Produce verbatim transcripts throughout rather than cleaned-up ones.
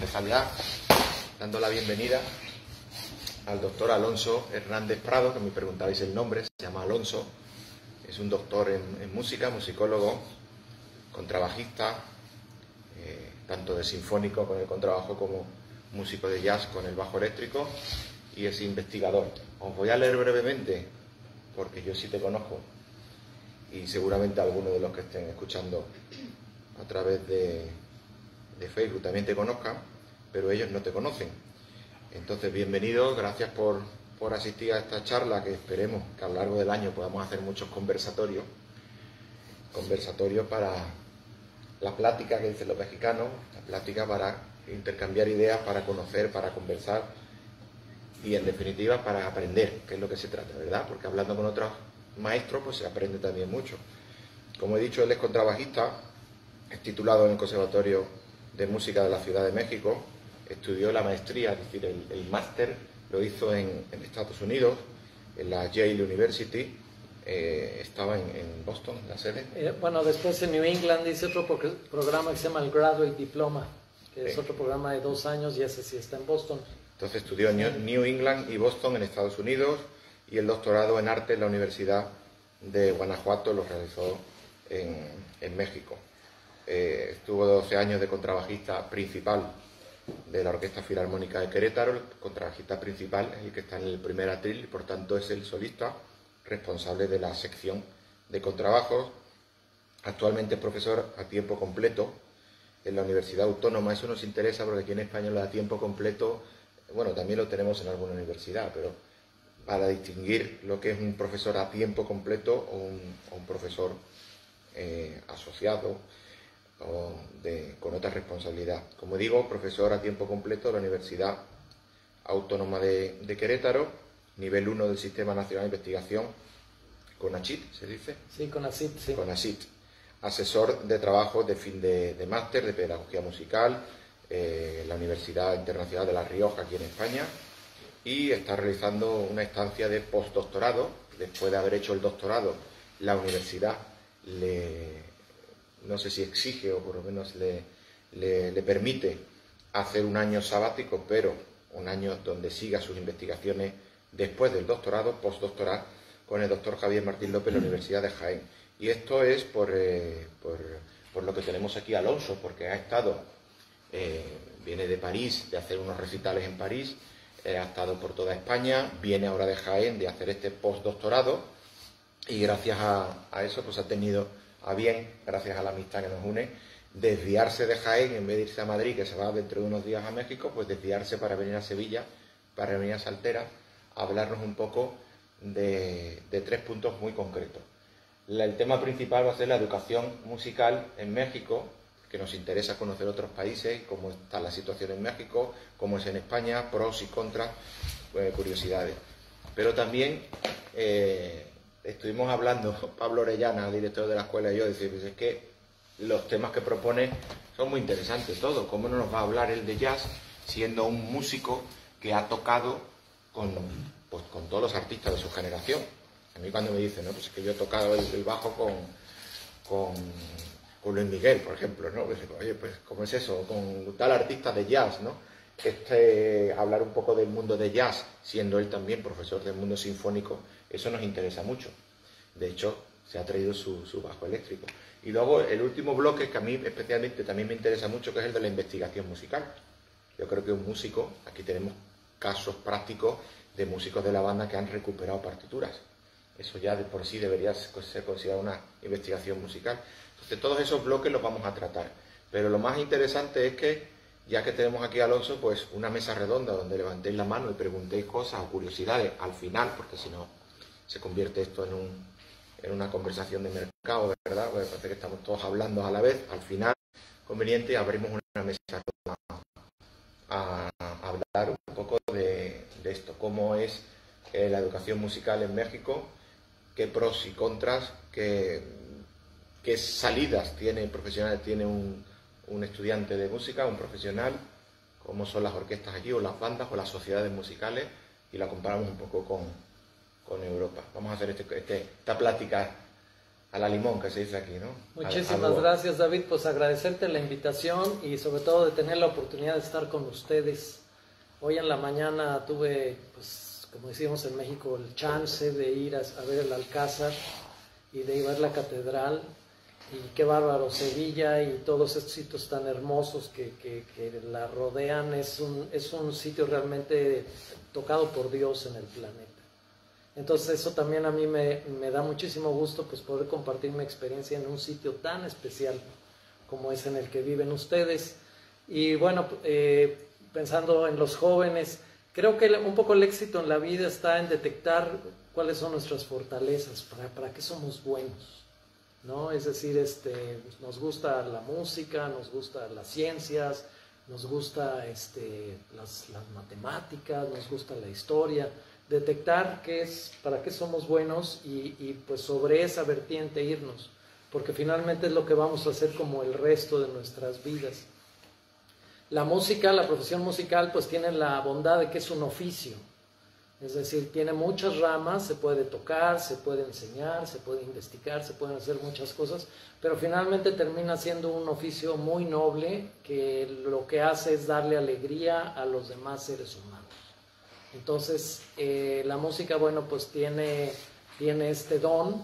empezar ya dando la bienvenida al doctor Alonso Hernández Prado, que me preguntabais el nombre, se llama Alonso, es un doctor en, en música, musicólogo, contrabajista, eh, tanto de sinfónico con el contrabajo como músico de jazz con el bajo eléctrico, y es investigador. Os voy a leer brevemente, porque yo sí te conozco, y seguramente algunos de los que estén escuchando a través de, de Facebook también te conozcan, pero ellos no te conocen. Entonces, bienvenido, gracias por, por asistir a esta charla, que esperemos que a lo largo del año podamos hacer muchos conversatorios, conversatorios para la plática que dicen los mexicanos, la plática para intercambiar ideas, para conocer, para conversar y, en definitiva, para aprender, que es lo que se trata, ¿verdad? Porque hablando con otros maestros, pues se aprende también mucho. Como he dicho, él es contrabajista, es titulado en el Conservatorio de Música de la Ciudad de México, estudió la maestría, es decir, el, el máster lo hizo en, en Estados Unidos, en la Yale University, eh, estaba en, en Boston, la sede. Eh, bueno, después en New England hice otro pro programa que se llama el Graduate Diploma, que es sí. otro programa de dos años, y ese sí está en Boston. Entonces estudió en New England y Boston en Estados Unidos, y el doctorado en arte en la Universidad de Guanajuato lo realizó en, en México. Eh, estuvo doce años de contrabajista principal de la Orquesta Filarmónica de Querétaro. El contrabajista principal es el que está en el primer atril y por tanto es el solista responsable de la sección de contrabajos. Actualmente es profesor a tiempo completo en la Universidad Autónoma. Eso nos interesa porque aquí en España lo de a tiempo completo, bueno, también lo tenemos en alguna universidad, pero para distinguir lo que es un profesor a tiempo completo o un, o un profesor eh, asociado o de, con otra responsabilidad. Como digo, profesor a tiempo completo de la Universidad Autónoma de, de Querétaro, nivel uno del Sistema Nacional de Investigación, CONACYT, ¿se dice? Sí, CONACYT, sí. CONACYT. Asesor de trabajo de fin de, de máster de Pedagogía Musical, eh, la Universidad Internacional de La Rioja, aquí en España, y está realizando una estancia de postdoctorado. Después de haber hecho el doctorado, la universidad le... no sé si exige o por lo menos le, le, le permite hacer un año sabático, pero un año donde siga sus investigaciones después del doctorado, postdoctoral, con el doctor Javier Martín López en la Universidad de Jaén. Y esto es por, eh, por, por lo que tenemos aquí a Alonso, porque ha estado, eh, viene de París, de hacer unos recitales en París, eh, ha estado por toda España, viene ahora de Jaén de hacer este postdoctorado, y gracias a, a eso pues ha tenido a bien, gracias a la amistad que nos une, desviarse de Jaén, en vez de irse a Madrid, que se va dentro de unos días a México, pues desviarse para venir a Sevilla, para venir a Saltera, a hablarnos un poco de, de tres puntos muy concretos. La, el tema principal va a ser la educación musical en México, que nos interesa conocer otros países, cómo está la situación en México, cómo es en España, pros y contras, eh, curiosidades. Pero también... Eh, estuvimos hablando, Pablo Orellana, director de la escuela, y yo, decir, pues es que los temas que propone son muy interesantes todos. ¿Cómo no nos va a hablar él de jazz siendo un músico que ha tocado con, pues, con todos los artistas de su generación? A mí cuando me dicen, no, pues es que yo he tocado el, el bajo con, con, con Luis Miguel, por ejemplo, ¿no? Pues, oye, pues ¿cómo es eso? Con tal artista de jazz, ¿no? Este, hablar un poco del mundo de jazz, siendo él también profesor del mundo sinfónico, eso nos interesa mucho. De hecho, se ha traído su, su bajo eléctrico. Y luego el último bloque, que a mí especialmente también me interesa mucho, que es el de la investigación musical. Yo creo que un músico, aquí tenemos casos prácticos de músicos de la banda que han recuperado partituras. Eso ya de por sí debería ser considerado una investigación musical. Entonces todos esos bloques los vamos a tratar. Pero lo más interesante es que, ya que tenemos aquí a Alonso, pues una mesa redonda donde levantéis la mano y preguntéis cosas o curiosidades al final, porque si no se convierte esto en, un, en una conversación de mercado, ¿verdad? Porque parece que estamos todos hablando a la vez. Al final, conveniente, abrimos una mesa redonda a, a hablar un poco de, de esto, cómo es eh, la educación musical en México, qué pros y contras, qué, qué salidas tiene profesionales, tiene un un estudiante de música, un profesional, cómo son las orquestas aquí, o las bandas, o las sociedades musicales, y la comparamos un poco con, con Europa. Vamos a hacer este, este, esta plática a la limón, que se dice aquí, ¿no? Muchísimas a, a gracias, David, pues agradecerte la invitación y sobre todo de tener la oportunidad de estar con ustedes. Hoy en la mañana tuve, pues, como decimos en México, el chance de ir a, a ver el Alcázar y de ir a ver la catedral. Y qué bárbaro, Sevilla y todos estos sitios tan hermosos que, que, que la rodean. Es un, es un sitio realmente tocado por Dios en el planeta. Entonces eso también a mí me, me da muchísimo gusto, pues, poder compartir mi experiencia en un sitio tan especial como es en el que viven ustedes. Y bueno, eh, pensando en los jóvenes, creo que un poco el éxito en la vida está en detectar cuáles son nuestras fortalezas, para, para qué somos buenos, ¿no? Es decir, este, nos gusta la música, nos gustan las ciencias, nos gusta este, las, las matemáticas, nos gusta la historia. Detectar qué es, para qué somos buenos y, y pues sobre esa vertiente irnos, porque finalmente es lo que vamos a hacer como el resto de nuestras vidas. La música, la profesión musical, pues tiene la bondad de que es un oficio. Es decir, tiene muchas ramas, se puede tocar, se puede enseñar, se puede investigar, se pueden hacer muchas cosas, pero finalmente termina siendo un oficio muy noble que lo que hace es darle alegría a los demás seres humanos. Entonces, eh, la música, bueno, pues tiene, tiene este don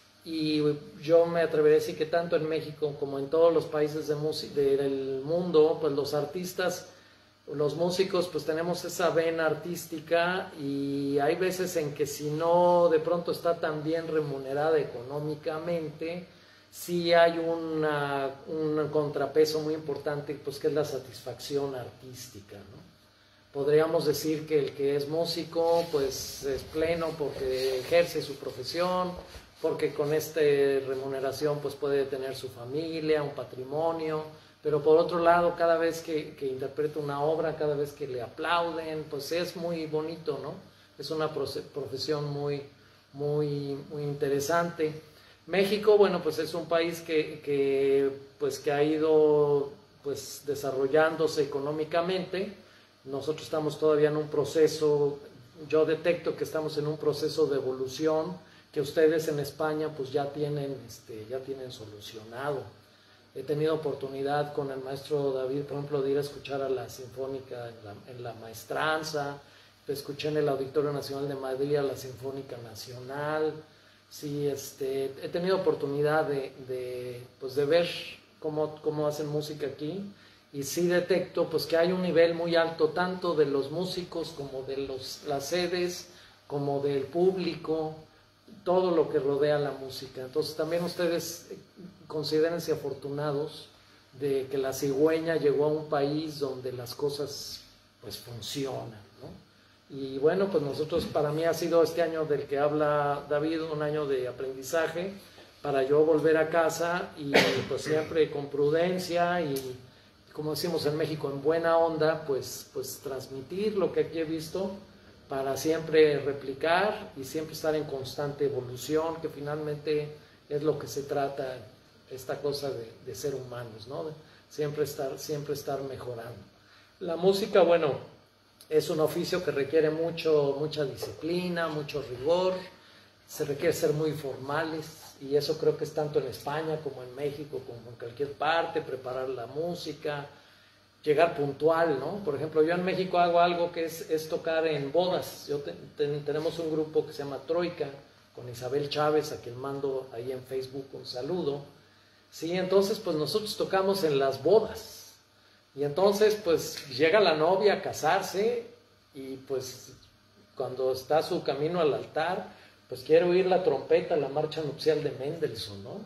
y yo me atrevería a decir que tanto en México como en todos los países de del mundo, pues los artistas, los músicos, pues tenemos esa vena artística y hay veces en que si no de pronto está tan bien remunerada económicamente, sí hay una, un contrapeso muy importante, pues que es la satisfacción artística, ¿no? Podríamos decir que el que es músico, pues es pleno porque ejerce su profesión, porque con esta remuneración pues puede tener su familia, un patrimonio. Pero por otro lado, cada vez que, que interpreta una obra, cada vez que le aplauden, pues es muy bonito, ¿no? Es una profesión muy, muy, muy interesante. México, bueno, pues es un país que, que, pues, que ha ido pues, desarrollándose económicamente. Nosotros estamos todavía en un proceso, yo detecto que estamos en un proceso de evolución que ustedes en España pues ya tienen, este, ya tienen solucionado. He tenido oportunidad con el maestro David, por ejemplo, de ir a escuchar a la Sinfónica en la, en la Maestranza, escuché en el Auditorio Nacional de Madrid a la Sinfónica Nacional. Sí, este, he tenido oportunidad de, de, pues de ver cómo, cómo hacen música aquí y sí detecto pues que hay un nivel muy alto tanto de los músicos como de los, las sedes, como del público, todo lo que rodea la música. Entonces también ustedes considérense afortunados de que la cigüeña llegó a un país donde las cosas pues funcionan, ¿no? Y bueno, pues nosotros, para mí ha sido este año del que habla David, un año de aprendizaje para yo volver a casa y pues siempre con prudencia y, como decimos en México, en buena onda, pues, pues transmitir lo que aquí he visto para siempre replicar y siempre estar en constante evolución, que finalmente es lo que se trata, esta cosa de, de ser humanos, ¿no? De siempre estar, siempre estar mejorando. La música, bueno, es un oficio que requiere mucho, mucha disciplina, mucho rigor, se requiere ser muy formales, y eso creo que es tanto en España como en México, como en cualquier parte, preparar la música, llegar puntual, ¿no? Por ejemplo, yo en México hago algo que es, es tocar en bodas. Yo te, te, tenemos un grupo que se llama Troika, con Isabel Chávez, a quien mando ahí en Facebook un saludo. Sí, entonces pues nosotros tocamos en las bodas. Y entonces pues llega la novia a casarse y pues cuando está su camino al altar, pues quiere oír la trompeta, la marcha nupcial de Mendelssohn, ¿no?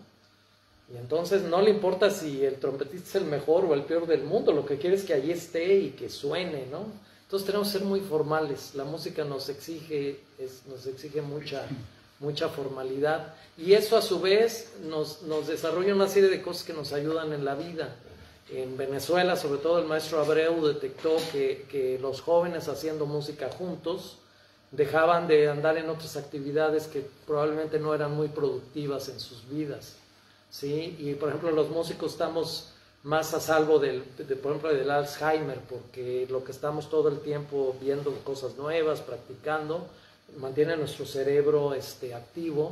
Y entonces no le importa si el trompetista es el mejor o el peor del mundo, lo que quiere es que allí esté y que suene, ¿no? Entonces tenemos que ser muy formales, la música nos exige, es, nos exige mucha, mucha formalidad, y eso a su vez nos, nos desarrolla una serie de cosas que nos ayudan en la vida. En Venezuela, sobre todo el maestro Abreu detectó que, que los jóvenes haciendo música juntos dejaban de andar en otras actividades que probablemente no eran muy productivas en sus vidas. ¿Sí? Y por ejemplo los músicos estamos más a salvo del, de, por ejemplo, del Alzheimer, porque lo que estamos todo el tiempo viendo cosas nuevas, practicando, mantiene nuestro cerebro este, activo,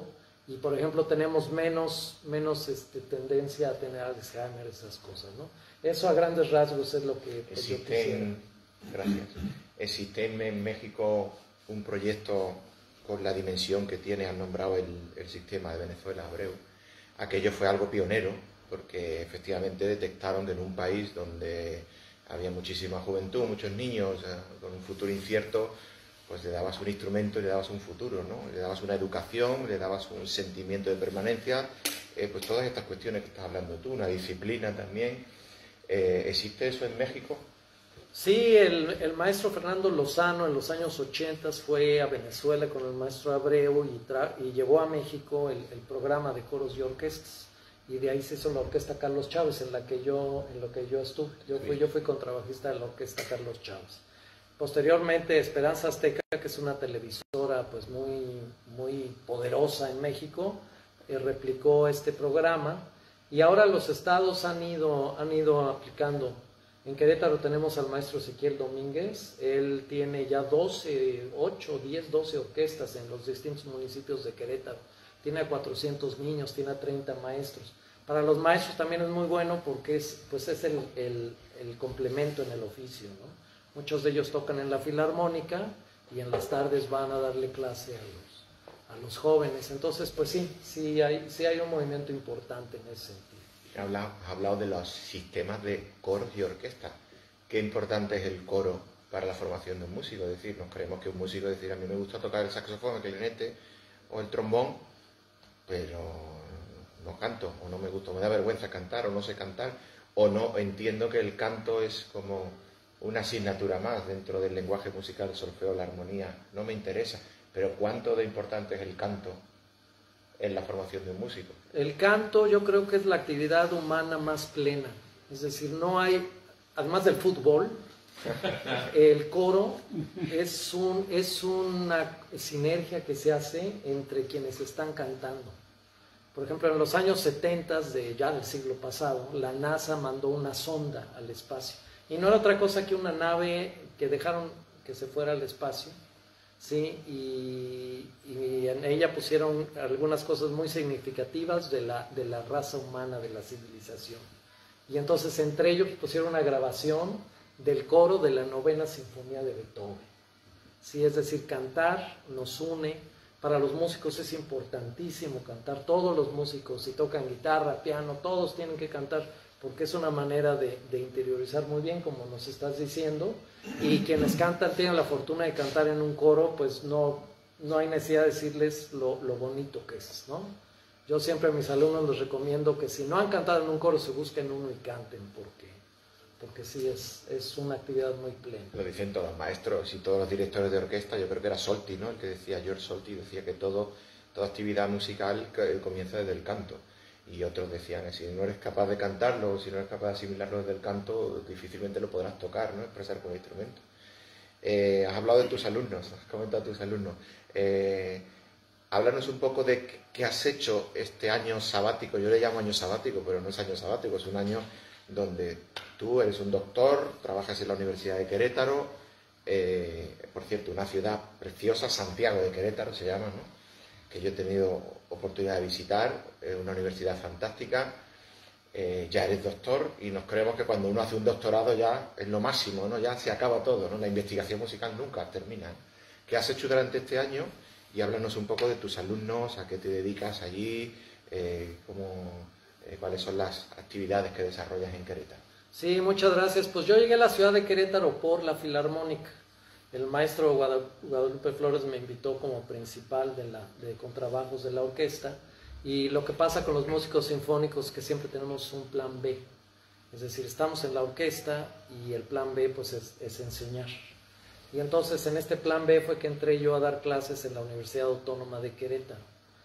Y por ejemplo tenemos menos, menos este, tendencia a tener Alzheimer, esas cosas, ¿no? Eso a grandes rasgos es lo que pues, yo quisiera. Gracias. ¿Existe en México un proyecto con la dimensión que tiene, han nombrado el, el sistema de Venezuela, Abreu? Aquello fue algo pionero, porque efectivamente detectaron que en un país donde había muchísima juventud, muchos niños, eh, con un futuro incierto, pues le dabas un instrumento y le dabas un futuro, ¿no? Le dabas una educación, le dabas un sentimiento de permanencia, eh, pues todas estas cuestiones que estás hablando tú, una disciplina también. Eh, ¿Existe eso en México? Sí, el, el maestro Fernando Lozano en los años ochenta fue a Venezuela con el maestro Abreu y, tra y llevó a México el, el programa de coros y orquestas. Y de ahí se hizo la orquesta Carlos Chávez, en la que yo, en lo que yo estuve. Yo fui, yo fui contrabajista de la orquesta Carlos Chávez. Posteriormente, Esperanza Azteca, que es una televisora pues muy, muy poderosa en México, eh, replicó este programa. Y ahora los estados han ido, han ido aplicando. En Querétaro tenemos al maestro Ezequiel Domínguez. Él tiene ya doce, ocho, diez, doce orquestas en los distintos municipios de Querétaro. Tiene a cuatrocientos niños, tiene a treinta maestros. Para los maestros también es muy bueno porque es, pues es el, el, el complemento en el oficio, ¿no? Muchos de ellos tocan en la filarmónica y en las tardes van a darle clase a los, a los jóvenes. Entonces, pues sí, sí hay, sí hay un movimiento importante en ese sentido. Has hablado, has hablado de los sistemas de coros y orquestas. Qué importante es el coro para la formación de un músico. Es decir, nos creemos que un músico, es decir, a mí me gusta tocar el saxofón, el clarinete o el trombón, pero no canto, o no me gusta, me da vergüenza cantar, o no sé cantar, o no entiendo que el canto es como una asignatura más dentro del lenguaje musical, el solfeo, la armonía, no me interesa, pero ¿cuánto de importante es el canto en la formación de un músico? El canto yo creo que es la actividad humana más plena, es decir, no hay, además del fútbol, el coro es, un, es una sinergia que se hace entre quienes están cantando. Por ejemplo, en los años setenta de ya del siglo pasado, la NASA mandó una sonda al espacio. Y no era otra cosa que una nave que dejaron que se fuera al espacio, ¿sí? Y, y en ella pusieron algunas cosas muy significativas de la, de la raza humana, de la civilización. Y entonces entre ellos pusieron una grabación del coro de la novena sinfonía de Beethoven. ¿Sí? Es decir, cantar nos une. Para los músicos es importantísimo cantar. Todos los músicos, si tocan guitarra, piano, todos tienen que cantar, porque es una manera de, de interiorizar muy bien, como nos estás diciendo, y quienes cantan, tienen la fortuna de cantar en un coro, pues no, no hay necesidad de decirles lo, lo bonito que es, ¿no? Yo siempre a mis alumnos les recomiendo que si no han cantado en un coro, se busquen uno y canten, porque, porque sí, es, es una actividad muy plena. Lo dicen todos los maestros y todos los directores de orquesta. Yo creo que era Solti, ¿no? El que decía, George Solti, decía que todo, toda actividad musical comienza desde el canto. Y otros decían, si no eres capaz de cantarlo, si no eres capaz de asimilarlo desde el canto, difícilmente lo podrás tocar, ¿no? Expresar con el instrumento. Eh, has hablado de tus alumnos, has comentado a tus alumnos. Eh, háblanos un poco de qué has hecho este año sabático. Yo le llamo año sabático, pero no es año sabático, es un año donde tú eres un doctor, trabajas en la Universidad de Querétaro, eh, por cierto, una ciudad preciosa, Santiago de Querétaro se llama, ¿no? Que yo he tenido oportunidad de visitar, es una universidad fantástica, eh, ya eres doctor y nos creemos que cuando uno hace un doctorado ya es lo máximo, ¿no? Ya se acaba todo, ¿no? La investigación musical nunca termina, ¿no? ¿Qué has hecho durante este año? Y háblanos un poco de tus alumnos, a qué te dedicas allí, eh, cómo, eh, cuáles son las actividades que desarrollas en Querétaro. Sí, muchas gracias. Pues yo llegué a la ciudad de Querétaro por la Filarmónica. El maestro Guadalupe Flores me invitó como principal de, la, de contrabajos de la orquesta, y lo que pasa con los músicos sinfónicos es que siempre tenemos un plan B, es decir, estamos en la orquesta y el plan B pues es, es enseñar. Y entonces en este plan B fue que entré yo a dar clases en la Universidad Autónoma de Querétaro.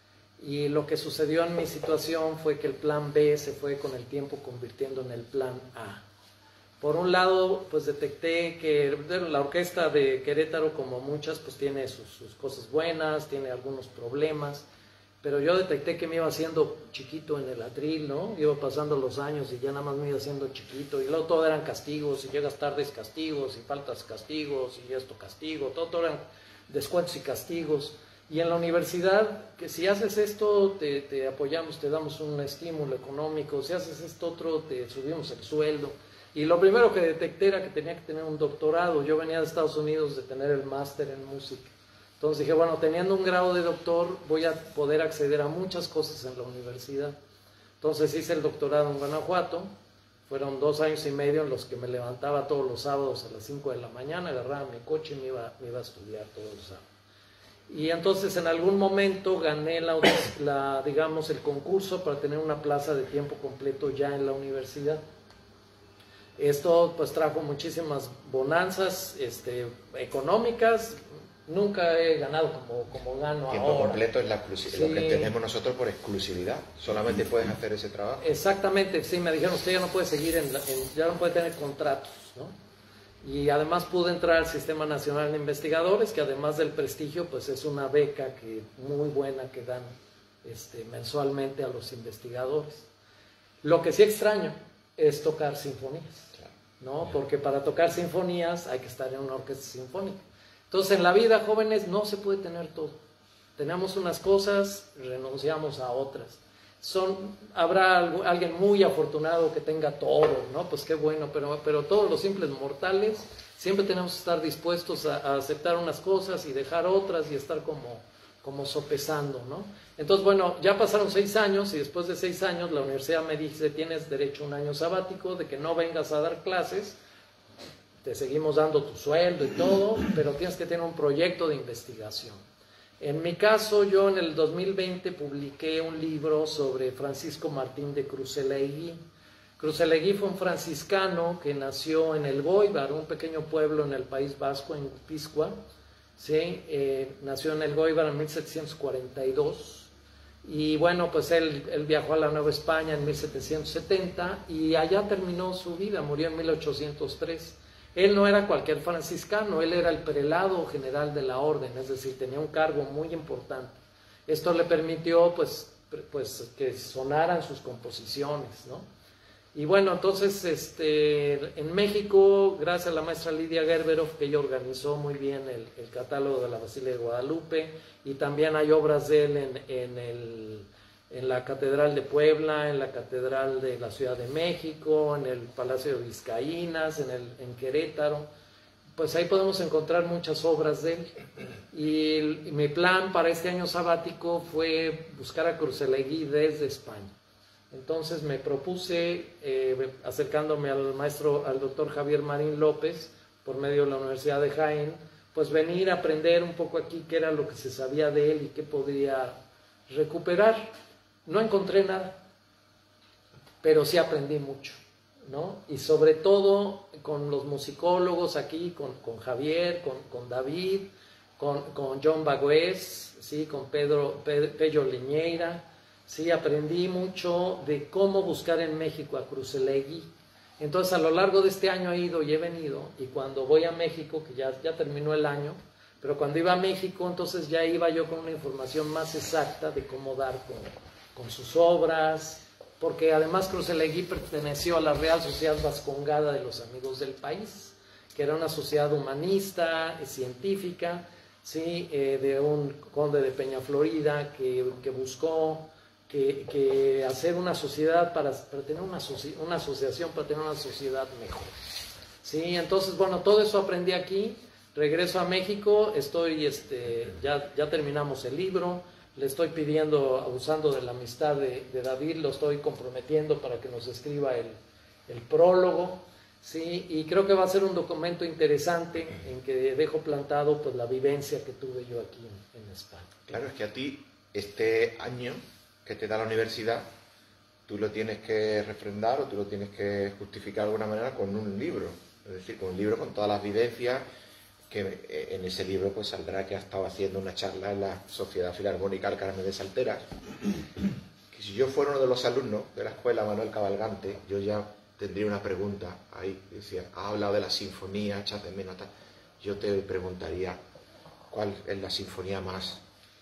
Y lo que sucedió en mi situación fue que el plan B se fue con el tiempo convirtiendo en el plan A. Por un lado, pues detecté que la orquesta de Querétaro, como muchas, pues tiene sus, sus cosas buenas, tiene algunos problemas, pero yo detecté que me iba haciendo chiquito en el atril, ¿no? Iba pasando los años y ya nada más me iba haciendo chiquito, y luego todo eran castigos, y llegas tardes castigos, y faltas castigos, y esto castigo, todo, todo eran descuentos y castigos, Y en la universidad, que si haces esto, te, te apoyamos, te damos un estímulo económico, si haces esto otro, te subimos el sueldo. Y lo primero que detecté era que tenía que tener un doctorado. Yo venía de Estados Unidos de tener el máster en música. Entonces dije, bueno, teniendo un grado de doctor, voy a poder acceder a muchas cosas en la universidad. Entonces hice el doctorado en Guanajuato. Fueron dos años y medio en los que me levantaba todos los sábados a las cinco de la mañana, agarraba mi coche y me iba, me iba a estudiar todos los sábados. Y entonces en algún momento gané la, la, digamos, el concurso para tener una plaza de tiempo completo ya en la universidad. Esto pues trajo muchísimas bonanzas este, económicas. Nunca he ganado como, como gano tiempo ahora. Completo es la sí. Lo que entendemos nosotros por exclusividad. Solamente puedes hacer ese trabajo. Exactamente, sí, me dijeron, usted ya no puede seguir, en, la, en ya no puede tener contratos, ¿no? Y además pude entrar al Sistema Nacional de Investigadores, que además del prestigio, pues es una beca que, muy buena que dan este, mensualmente a los investigadores. Lo que sí extraño es tocar sinfonías, ¿no? Porque para tocar sinfonías hay que estar en una orquesta sinfónica. Entonces en la vida, jóvenes, no se puede tener todo. Tenemos unas cosas, renunciamos a otras. Son, habrá alguien muy afortunado que tenga todo, ¿no? Pues qué bueno, pero, pero todos los simples mortales siempre tenemos que estar dispuestos a, a aceptar unas cosas y dejar otras y estar como, como sopesando, ¿no? Entonces, bueno, ya pasaron seis años y después de seis años la universidad me dice, tienes derecho a un año sabático, de que no vengas a dar clases, te seguimos dando tu sueldo y todo, pero tienes que tener un proyecto de investigación. En mi caso, yo en el dos mil veinte publiqué un libro sobre Francisco Martín de Crucelegui. Crucelegui fue un franciscano que nació en Elgóibar, un pequeño pueblo en el País Vasco, en Guipúzcoa. ¿Sí? Eh, nació en Elgóibar en mil setecientos cuarenta y dos. Y bueno, pues él, él viajó a la Nueva España en mil setecientos setenta y allá terminó su vida, murió en mil ochocientos tres. Él no era cualquier franciscano, él era el prelado general de la orden, es decir, tenía un cargo muy importante. Esto le permitió pues, pues que sonaran sus composiciones, ¿no? Y bueno, entonces este, en México, gracias a la maestra Lidia Gerberov, que ella organizó muy bien el, el catálogo de la Basílica de Guadalupe, y también hay obras de él en, en, el, en la Catedral de Puebla, en la Catedral de la Ciudad de México, en el Palacio de Vizcaínas, en, el, en Querétaro. Pues ahí podemos encontrar muchas obras de él. Y, el, y mi plan para este año sabático fue buscar a Crucelegui desde España. Entonces me propuse, eh, acercándome al maestro, al doctor Javier Marín López, por medio de la Universidad de Jaén, pues venir a aprender un poco aquí qué era lo que se sabía de él y qué podría recuperar. No encontré nada, pero sí aprendí mucho, ¿no? Y sobre todo con los musicólogos aquí, con, con Javier, con, con David, con, con John Bagüez, ¿sí? Con Pedro, Pedro, Pello Liñeira. Sí, aprendí mucho de cómo buscar en México a Crucelegui. Entonces, a lo largo de este año he ido y he venido, y cuando voy a México, que ya, ya terminó el año, pero cuando iba a México, entonces ya iba yo con una información más exacta de cómo dar con, con sus obras, porque además Crucelegui perteneció a la Real Sociedad Vascongada de los Amigos del País, que era una sociedad humanista, científica, ¿sí? eh, de un conde de Peñaflorida que, que buscó... Que, que hacer una sociedad para, para tener una, una asociación para tener una sociedad mejor. Sí, entonces, bueno, todo eso aprendí aquí, regreso a México, estoy, este, ya, ya terminamos el libro, le estoy pidiendo, abusando de la amistad de, de David, lo estoy comprometiendo para que nos escriba el, el prólogo, sí, y creo que va a ser un documento interesante en que dejo plantado pues la vivencia que tuve yo aquí en, en España. Claro, es que a ti este año que te da la universidad, tú lo tienes que refrendar o tú lo tienes que justificar de alguna manera con un libro, es decir, con un libro con todas las vivencias, que en ese libro pues saldrá que has estado haciendo una charla en la Sociedad Filarmónica del Carmen de Salteras, que si yo fuera uno de los alumnos de la escuela Manuel Cavalgante, yo ya tendría una pregunta ahí, decía, has hablado de la sinfonía, echas de menos tal, yo te preguntaría, ¿cuál es la sinfonía más...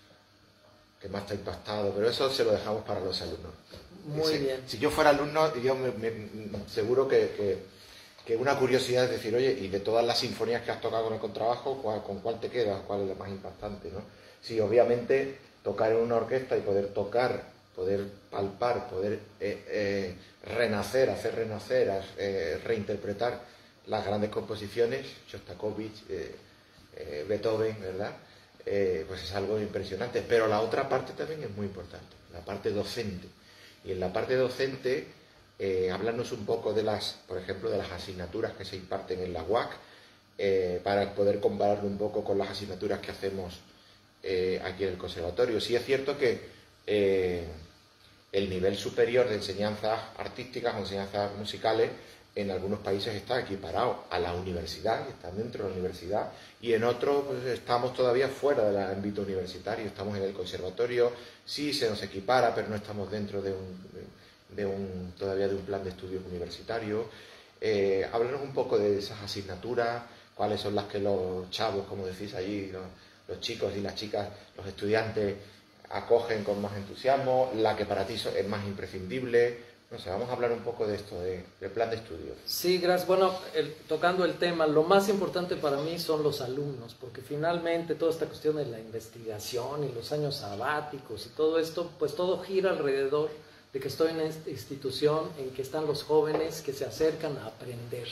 que más te ha impactado? Pero eso se lo dejamos para los alumnos. Muy si, bien. Si yo fuera alumno, yo me, me, seguro que, que, que una curiosidad es decir, oye, y de todas las sinfonías que has tocado con el contrabajo, ¿cuál, ¿con cuál te quedas? ¿Cuál es la más impactante, ¿no? Sí, obviamente, tocar en una orquesta y poder tocar, poder palpar, poder eh, eh, renacer, hacer renacer, eh, reinterpretar las grandes composiciones, Shostakovich, eh, eh, Beethoven, ¿verdad? Eh, pues es algo impresionante. Pero la otra parte también es muy importante, la parte docente. Y en la parte docente... Eh, hablarnos un poco de las, por ejemplo, de las asignaturas que se imparten en la U A C, eh, para poder compararlo un poco con las asignaturas que hacemos eh, aquí en el conservatorio. Sí es cierto que eh, el nivel superior de enseñanzas artísticas o enseñanzas musicales en algunos países está equiparado a la universidad, están dentro de la universidad, y en otros pues, estamos todavía fuera del ámbito universitario, estamos en el conservatorio, sí se nos equipara, pero no estamos dentro de un... De, de un, todavía de un plan de estudios universitario. Eh, háblanos un poco de esas asignaturas, cuáles son las que los chavos, como decís allí, los, los chicos y las chicas, los estudiantes acogen con más entusiasmo, la que para ti es más imprescindible. No sé, vamos a hablar un poco de esto, de, del plan de estudios. Sí, gracias. Bueno, el, tocando el tema, lo más importante para mí son los alumnos, porque finalmente toda esta cuestión de la investigación y los años sabáticos y todo esto, pues todo gira alrededor de que estoy en esta institución en que están los jóvenes que se acercan a aprender.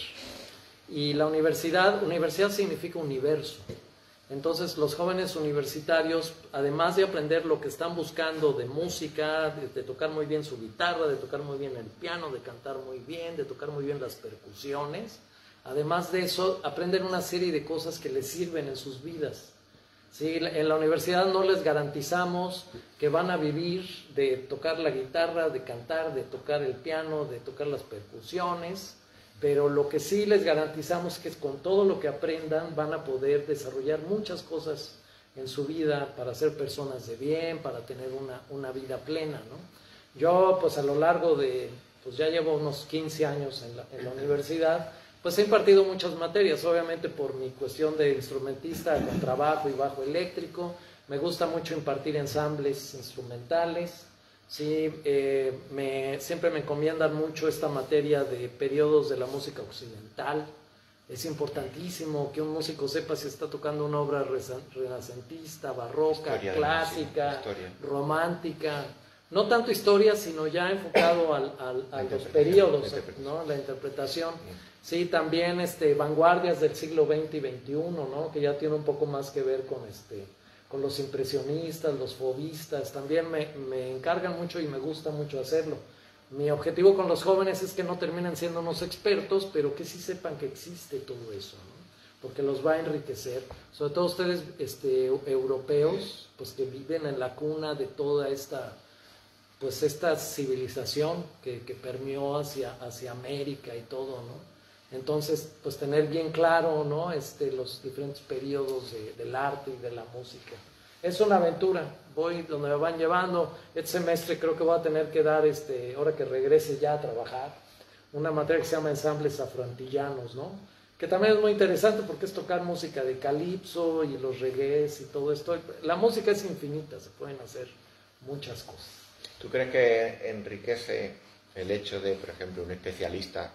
Y la universidad, universidad significa universo. Entonces los jóvenes universitarios, además de aprender lo que están buscando de música, de, de tocar muy bien su guitarra, de tocar muy bien el piano, de cantar muy bien, de tocar muy bien las percusiones, además de eso aprenden una serie de cosas que les sirven en sus vidas. Sí, en la universidad no les garantizamos que van a vivir de tocar la guitarra, de cantar, de tocar el piano, de tocar las percusiones, pero lo que sí les garantizamos es que con todo lo que aprendan van a poder desarrollar muchas cosas en su vida para ser personas de bien, para tener una, una vida plena, ¿no? Yo, pues a lo largo de, pues ya llevo unos quince años en la, en la universidad, pues he impartido muchas materias, obviamente por mi cuestión de instrumentista con trabajo y bajo eléctrico. Me gusta mucho impartir ensambles instrumentales. Sí, eh, me, siempre me encomiendan mucho esta materia de periodos de la música occidental. Es importantísimo que un músico sepa si está tocando una obra renacentista, barroca, historia clásica, historia. romántica. No tanto historia, sino ya enfocado al, al, a los periodos, ¿no? La interpretación. Sí, también este, vanguardias del siglo veinte y veintiuno, ¿no? Que ya tiene un poco más que ver con, este, con los impresionistas, los fauvistas. También me, me encargan mucho y me gusta mucho hacerlo. Mi objetivo con los jóvenes es que no terminen siendo unos expertos, pero que sí sepan que existe todo eso, ¿no? Porque los va a enriquecer. Sobre todo ustedes este, europeos, pues que viven en la cuna de toda esta... pues esta civilización que, que permeó hacia, hacia América y todo, ¿no? Entonces, pues tener bien claro, ¿no? Este, los diferentes periodos de, del arte y de la música. Es una aventura, voy donde me van llevando. Este semestre creo que voy a tener que dar, este, ahora que regrese ya a trabajar, una materia que se llama ensambles afroantillanos, ¿no? Que también es muy interesante porque es tocar música de calipso y los reggaes y todo esto. La música es infinita, se pueden hacer muchas cosas. ¿Tú crees que enriquece el hecho de, por ejemplo, un especialista,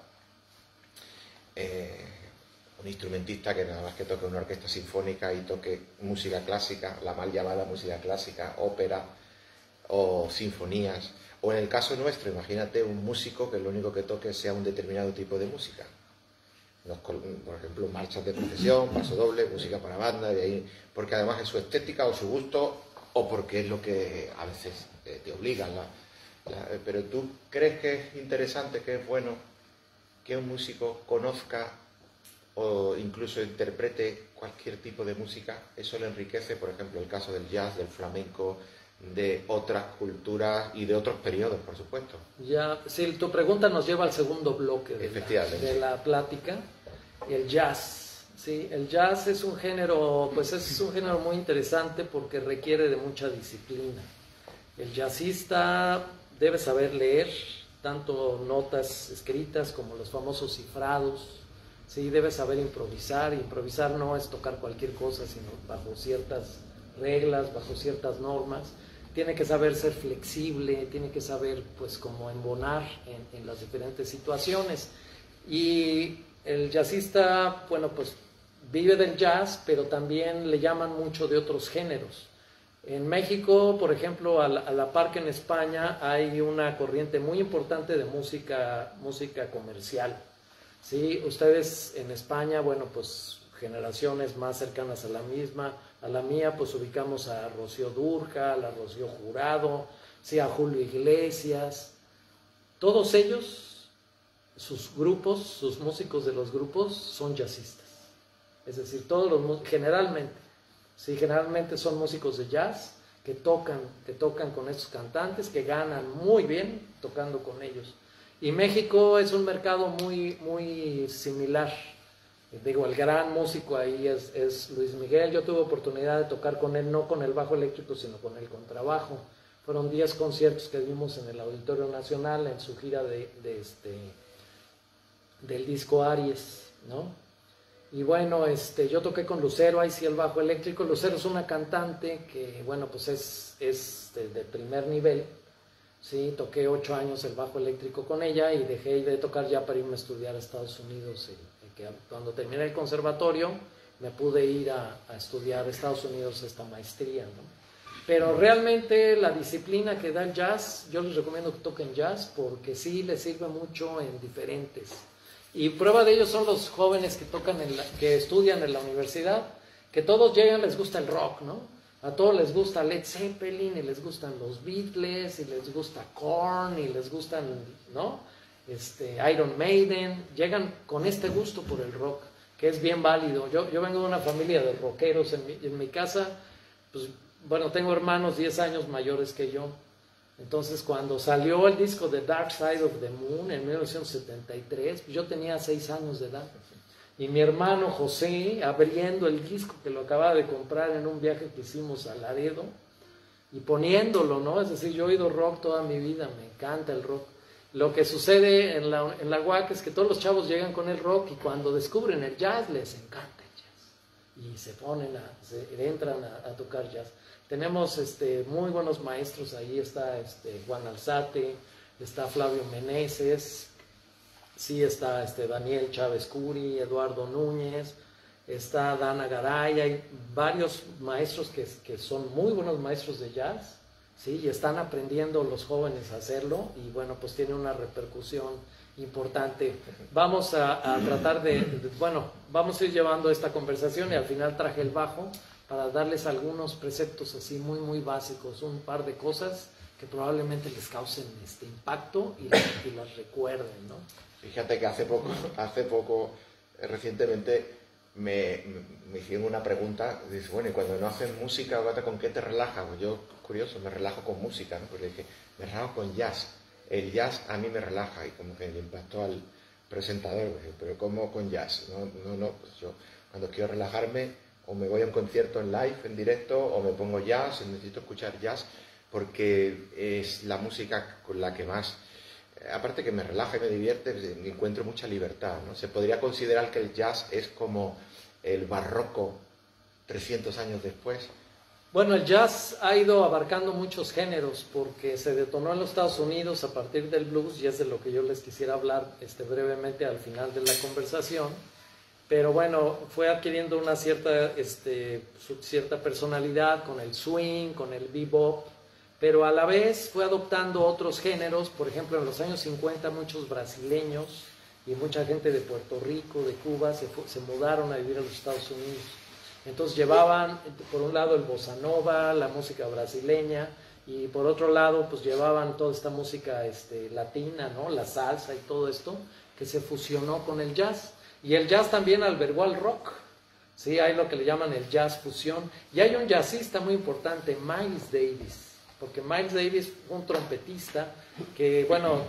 eh, un instrumentista que nada más que toque una orquesta sinfónica y toque música clásica, la mal llamada música clásica, ópera o sinfonías, o en el caso nuestro, imagínate un músico que lo único que toque sea un determinado tipo de música? Nos, por ejemplo, marchas de procesión, paso doble, música para banda, de ahí, porque además es su estética o su gusto, o porque es lo que a veces te obligan. La, la, pero ¿tú crees que es interesante, que es bueno que un músico conozca o incluso interprete cualquier tipo de música? Eso le enriquece, por ejemplo, el caso del jazz, del flamenco, de otras culturas y de otros periodos, por supuesto. Ya, sí, tu pregunta nos lleva al segundo bloque de, la, de la plática, el jazz. Sí, el jazz es un género, pues es un género muy interesante porque requiere de mucha disciplina. El jazzista debe saber leer tanto notas escritas como los famosos cifrados. Sí, debe saber improvisar. Improvisar no es tocar cualquier cosa, sino bajo ciertas reglas, bajo ciertas normas. Tiene que saber ser flexible, tiene que saber pues como embonar en, en las diferentes situaciones. Y el jazzista, bueno, pues vive del jazz, pero también le llaman mucho de otros géneros. En México, por ejemplo, a la, a la par que en España, hay una corriente muy importante de música, música comercial. ¿Sí? Ustedes en España, bueno, pues generaciones más cercanas a la misma, a la mía, pues ubicamos a Rocío Dúrcal, a Rocío Jurado, ¿sí? A Julio Iglesias. Todos ellos, sus grupos, sus músicos de los grupos son jazzistas. Es decir, todos los, generalmente, sí, generalmente son músicos de jazz que tocan, que tocan con estos cantantes, que ganan muy bien tocando con ellos. Y México es un mercado muy, muy similar. Digo, el gran músico ahí es, es Luis Miguel. Yo tuve oportunidad de tocar con él, no con el bajo eléctrico, sino con el contrabajo. Fueron diez conciertos que dimos en el Auditorio Nacional en su gira de, de este, del disco Aries, ¿no? Y bueno, este, yo toqué con Lucero, ahí sí el bajo eléctrico. Lucero es una cantante que, bueno, pues es, es de, de primer nivel. Sí, toqué ocho años el bajo eléctrico con ella y dejé de tocar ya para irme a estudiar a Estados Unidos. Y, y que cuando terminé el conservatorio me pude ir a, a estudiar a Estados Unidos esta maestría, ¿no? Pero realmente la disciplina que da el jazz, yo les recomiendo que toquen jazz porque sí les sirve mucho en diferentes. Y prueba de ello son los jóvenes que tocan en la, que estudian en la universidad, que todos llegan, les gusta el rock, ¿no? A todos les gusta Led Zeppelin, y les gustan los Beatles, y les gusta Korn, y les gustan, ¿no? Este, Iron Maiden. Llegan con este gusto por el rock, que es bien válido. Yo, yo vengo de una familia de rockeros. En mi, en mi casa, pues, bueno, tengo hermanos diez años mayores que yo. Entonces, cuando salió el disco de Dark Side of the Moon en mil novecientos setenta y tres, pues yo tenía seis años de edad. Y mi hermano José, abriendo el disco que lo acababa de comprar en un viaje que hicimos a Laredo, y poniéndolo, ¿no? Es decir, yo he oído rock toda mi vida, me encanta el rock. Lo que sucede en la, en la U A C es que todos los chavos llegan con el rock y cuando descubren el jazz, les encanta el jazz. Y se ponen a, se entran a, a tocar jazz. Tenemos este, muy buenos maestros, ahí está este, Juan Alzate, está Flavio Meneses, sí está este, Daniel Chávez Curi, Eduardo Núñez, está Dana Garay. Hay varios maestros que, que son muy buenos maestros de jazz, ¿sí? Y están aprendiendo los jóvenes a hacerlo y bueno, pues tiene una repercusión importante. Vamos a, a tratar de, de, bueno, vamos a ir llevando esta conversación y al final traje el bajo para darles algunos preceptos así muy, muy básicos, un par de cosas que probablemente les causen este impacto y, y las recuerden, ¿no? Fíjate que hace poco, hace poco, recientemente, me, me hicieron una pregunta, dice, bueno, y cuando no haces música, ¿con qué te relajas? Pues yo, curioso, me relajo con música, ¿no? Pues le dije, me relajo con jazz. El jazz a mí me relaja, y como que le impactó al presentador, pues, pero ¿cómo con jazz? No, no, no, pues yo cuando quiero relajarme, o me voy a un concierto en live, en directo, o me pongo jazz, y necesito escuchar jazz, porque es la música con la que más... Aparte que me relaja y me divierte, encuentro mucha libertad, ¿no? Se podría considerar que el jazz es como el barroco trescientos años después. Bueno, el jazz ha ido abarcando muchos géneros porque se detonó en los Estados Unidos a partir del blues y es de lo que yo les quisiera hablar este, brevemente al final de la conversación. Pero bueno, fue adquiriendo una cierta, este, cierta personalidad con el swing, con el bebop, pero a la vez fue adoptando otros géneros. Por ejemplo, en los años cincuenta muchos brasileños y mucha gente de Puerto Rico, de Cuba, se, se mudaron a vivir a los Estados Unidos. Entonces llevaban, por un lado, el bossa nova, la música brasileña, y por otro lado, pues llevaban toda esta música este, latina, ¿no? La salsa y todo esto, que se fusionó con el jazz. Y el jazz también albergó al rock. Sí, hay lo que le llaman el jazz fusión. Y hay un jazzista muy importante, Miles Davis. Porque Miles Davis fue un trompetista que, bueno,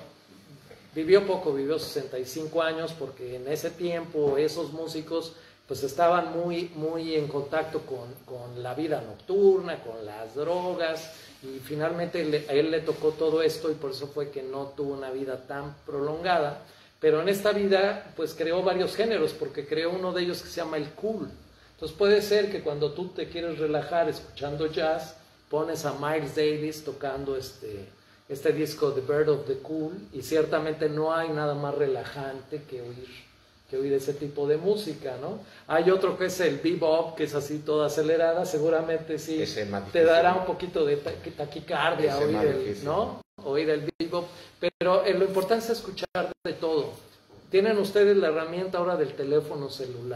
vivió poco, vivió sesenta y cinco años, porque en ese tiempo esos músicos pues estaban muy, muy en contacto con, con la vida nocturna, con las drogas, y finalmente le, a él le tocó todo esto y por eso fue que no tuvo una vida tan prolongada. Pero en esta vida pues creó varios géneros, porque creó uno de ellos que se llama el cool. Entonces puede ser que cuando tú te quieres relajar escuchando jazz, pones a Miles Davis tocando este, este disco The Bird of the Cool, y ciertamente no hay nada más relajante que oír, que oír ese tipo de música, ¿no? Hay otro que es el bebop, que es así toda acelerada, seguramente sí te dará un poquito de taquicardia oír el, ¿no? Oír el bebop, pero eh, lo importante es escuchar de todo. Tienen ustedes la herramienta ahora del teléfono celular.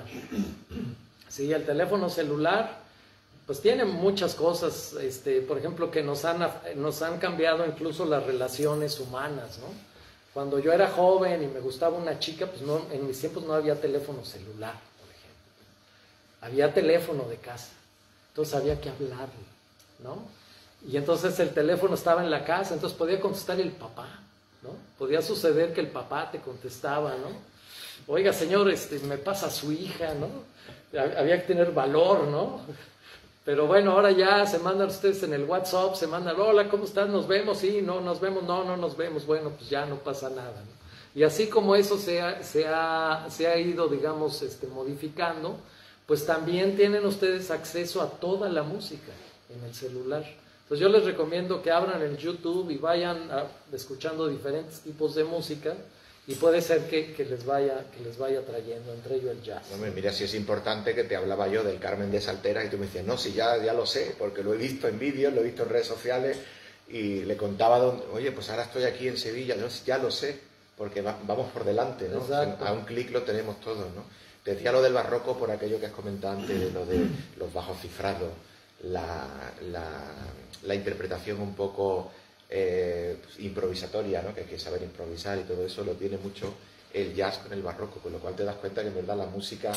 Sí, el teléfono celular pues tiene muchas cosas, este, por ejemplo, que nos han, nos han cambiado incluso las relaciones humanas, ¿no? Cuando yo era joven y me gustaba una chica, pues no, en mis tiempos no había teléfono celular, por ejemplo. Había teléfono de casa, entonces había que hablarle, ¿no? Y entonces el teléfono estaba en la casa, entonces podía contestar el papá, ¿no? Podía suceder que el papá te contestaba, ¿no? Oiga, señor, este, me pasa su hija, ¿no? Había que tener valor, ¿no? Pero bueno, ahora ya se mandan ustedes en el WhatsApp, se mandan, hola, ¿cómo estás? ¿Nos vemos? Sí, no, nos vemos, no, no nos vemos. Bueno, pues ya no pasa nada, ¿no? Y así como eso se ha, se ha, se ha ido, digamos, este, modificando, pues también tienen ustedes acceso a toda la música en el celular. Entonces yo les recomiendo que abran el YouTube y vayan a, escuchando diferentes tipos de música, y puede ser que, que, les vaya, que les vaya trayendo, entre ellos el jazz. No, mira, si es importante que te hablaba yo del Carmen de Saltera y tú me decías, no, si ya, ya lo sé, porque lo he visto en vídeos, lo he visto en redes sociales, y le contaba, dónde, oye, pues ahora estoy aquí en Sevilla, no, ya lo sé, porque va, vamos por delante, ¿no? A un clic lo tenemos todo, ¿no? Te decía lo del barroco por aquello que has comentado antes, de lo de los bajos cifrados, la, la, la interpretación un poco... Eh, pues, improvisatoria, ¿no? Que hay que saber improvisar y todo eso lo tiene mucho el jazz con el barroco, con lo cual te das cuenta que en verdad la música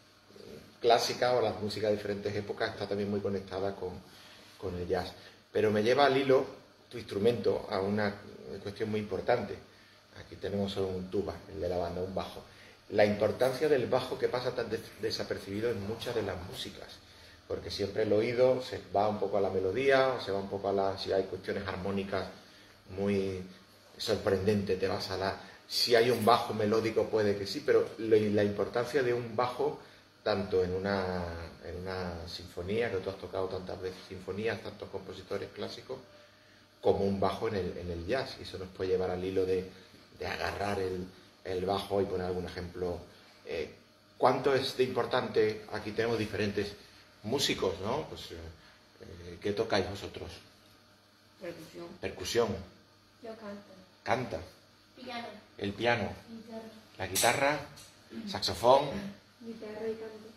clásica o la música de diferentes épocas está también muy conectada con, con el jazz. Pero me lleva al hilo tu instrumento a una cuestión muy importante. Aquí tenemos un tuba, el de la banda, un bajo. La importancia del bajo, que pasa tan des desapercibido en muchas de las músicas, porque siempre el oído se va un poco a la melodía, o se va un poco a la... si hay cuestiones armónicas muy sorprendentes, te vas a la... si hay un bajo melódico puede que sí, pero la importancia de un bajo, tanto en una, en una sinfonía, que tú has tocado tantas veces sinfonías, tantos compositores clásicos, como un bajo en el, en el jazz, y eso nos puede llevar al hilo de, de agarrar el, el bajo y poner algún ejemplo. Eh, ¿Cuánto es de importante? Aquí tenemos diferentes... músicos, ¿no? Pues, eh, ¿qué tocáis vosotros? Percusión. Percusión. Yo canto. Canta. Piano. El piano. Guitarra. La guitarra. Saxofón. Guitarra y canto.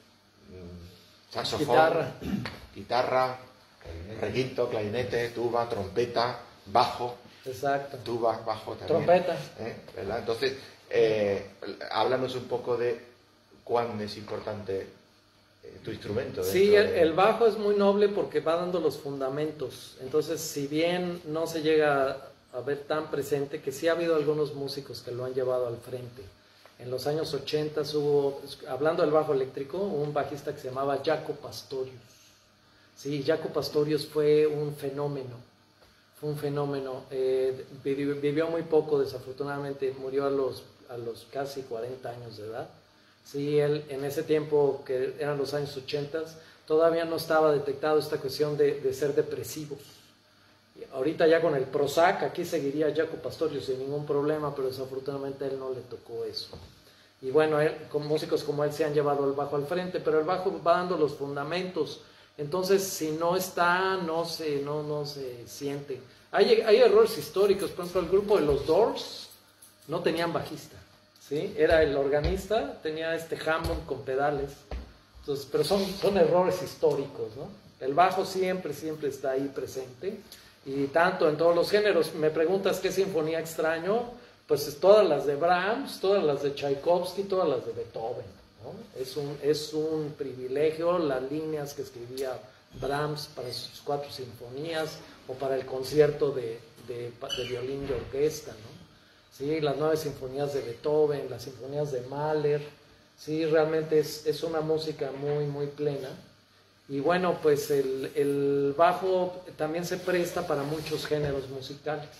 Saxofón. Guitarra. Guitarra. Requinto, clarinete, tuba, trompeta, bajo. Exacto. Tuba, bajo también. Trompeta. ¿Eh? ¿Verdad? Entonces, eh, háblanos un poco de cuán es importante tu instrumento. Sí, el, de... el bajo es muy noble porque va dando los fundamentos. Entonces, si bien no se llega a ver tan presente, que sí ha habido algunos músicos que lo han llevado al frente. En los años ochenta hubo, hablando del bajo eléctrico, un bajista que se llamaba Jaco Pastorius. Sí, Jaco Pastorius fue un fenómeno. Fue un fenómeno. Eh, vivió, vivió muy poco, desafortunadamente, murió a los, a los casi cuarenta años de edad. Sí, él en ese tiempo, que eran los años ochenta, todavía no estaba detectado esta cuestión de, de ser depresivos. Y ahorita ya con el Prozac, aquí seguiría Jaco Pastorius sin ningún problema, pero desafortunadamente a él no le tocó eso. Y bueno, él, con músicos como él se han llevado el bajo al frente, pero el bajo va dando los fundamentos. Entonces, si no está, no se, no, no se siente. Hay, hay errores históricos, por ejemplo, el grupo de los Doors no tenían bajista. ¿Sí? Era el organista, tenía este Hammond con pedales. Entonces, pero son, son errores históricos, ¿no? El bajo siempre, siempre está ahí presente, y tanto en todos los géneros. Me preguntas qué sinfonía extraño, pues todas las de Brahms, todas las de Tchaikovsky, todas las de Beethoven, ¿no? Es un, es un privilegio las líneas que escribía Brahms para sus cuatro sinfonías, o para el concierto de, de, de violín de orquesta, ¿no? Sí, las nueve sinfonías de Beethoven, las sinfonías de Mahler. Sí, realmente es, es una música muy, muy plena. Y bueno, pues el, el bajo también se presta para muchos géneros musicales.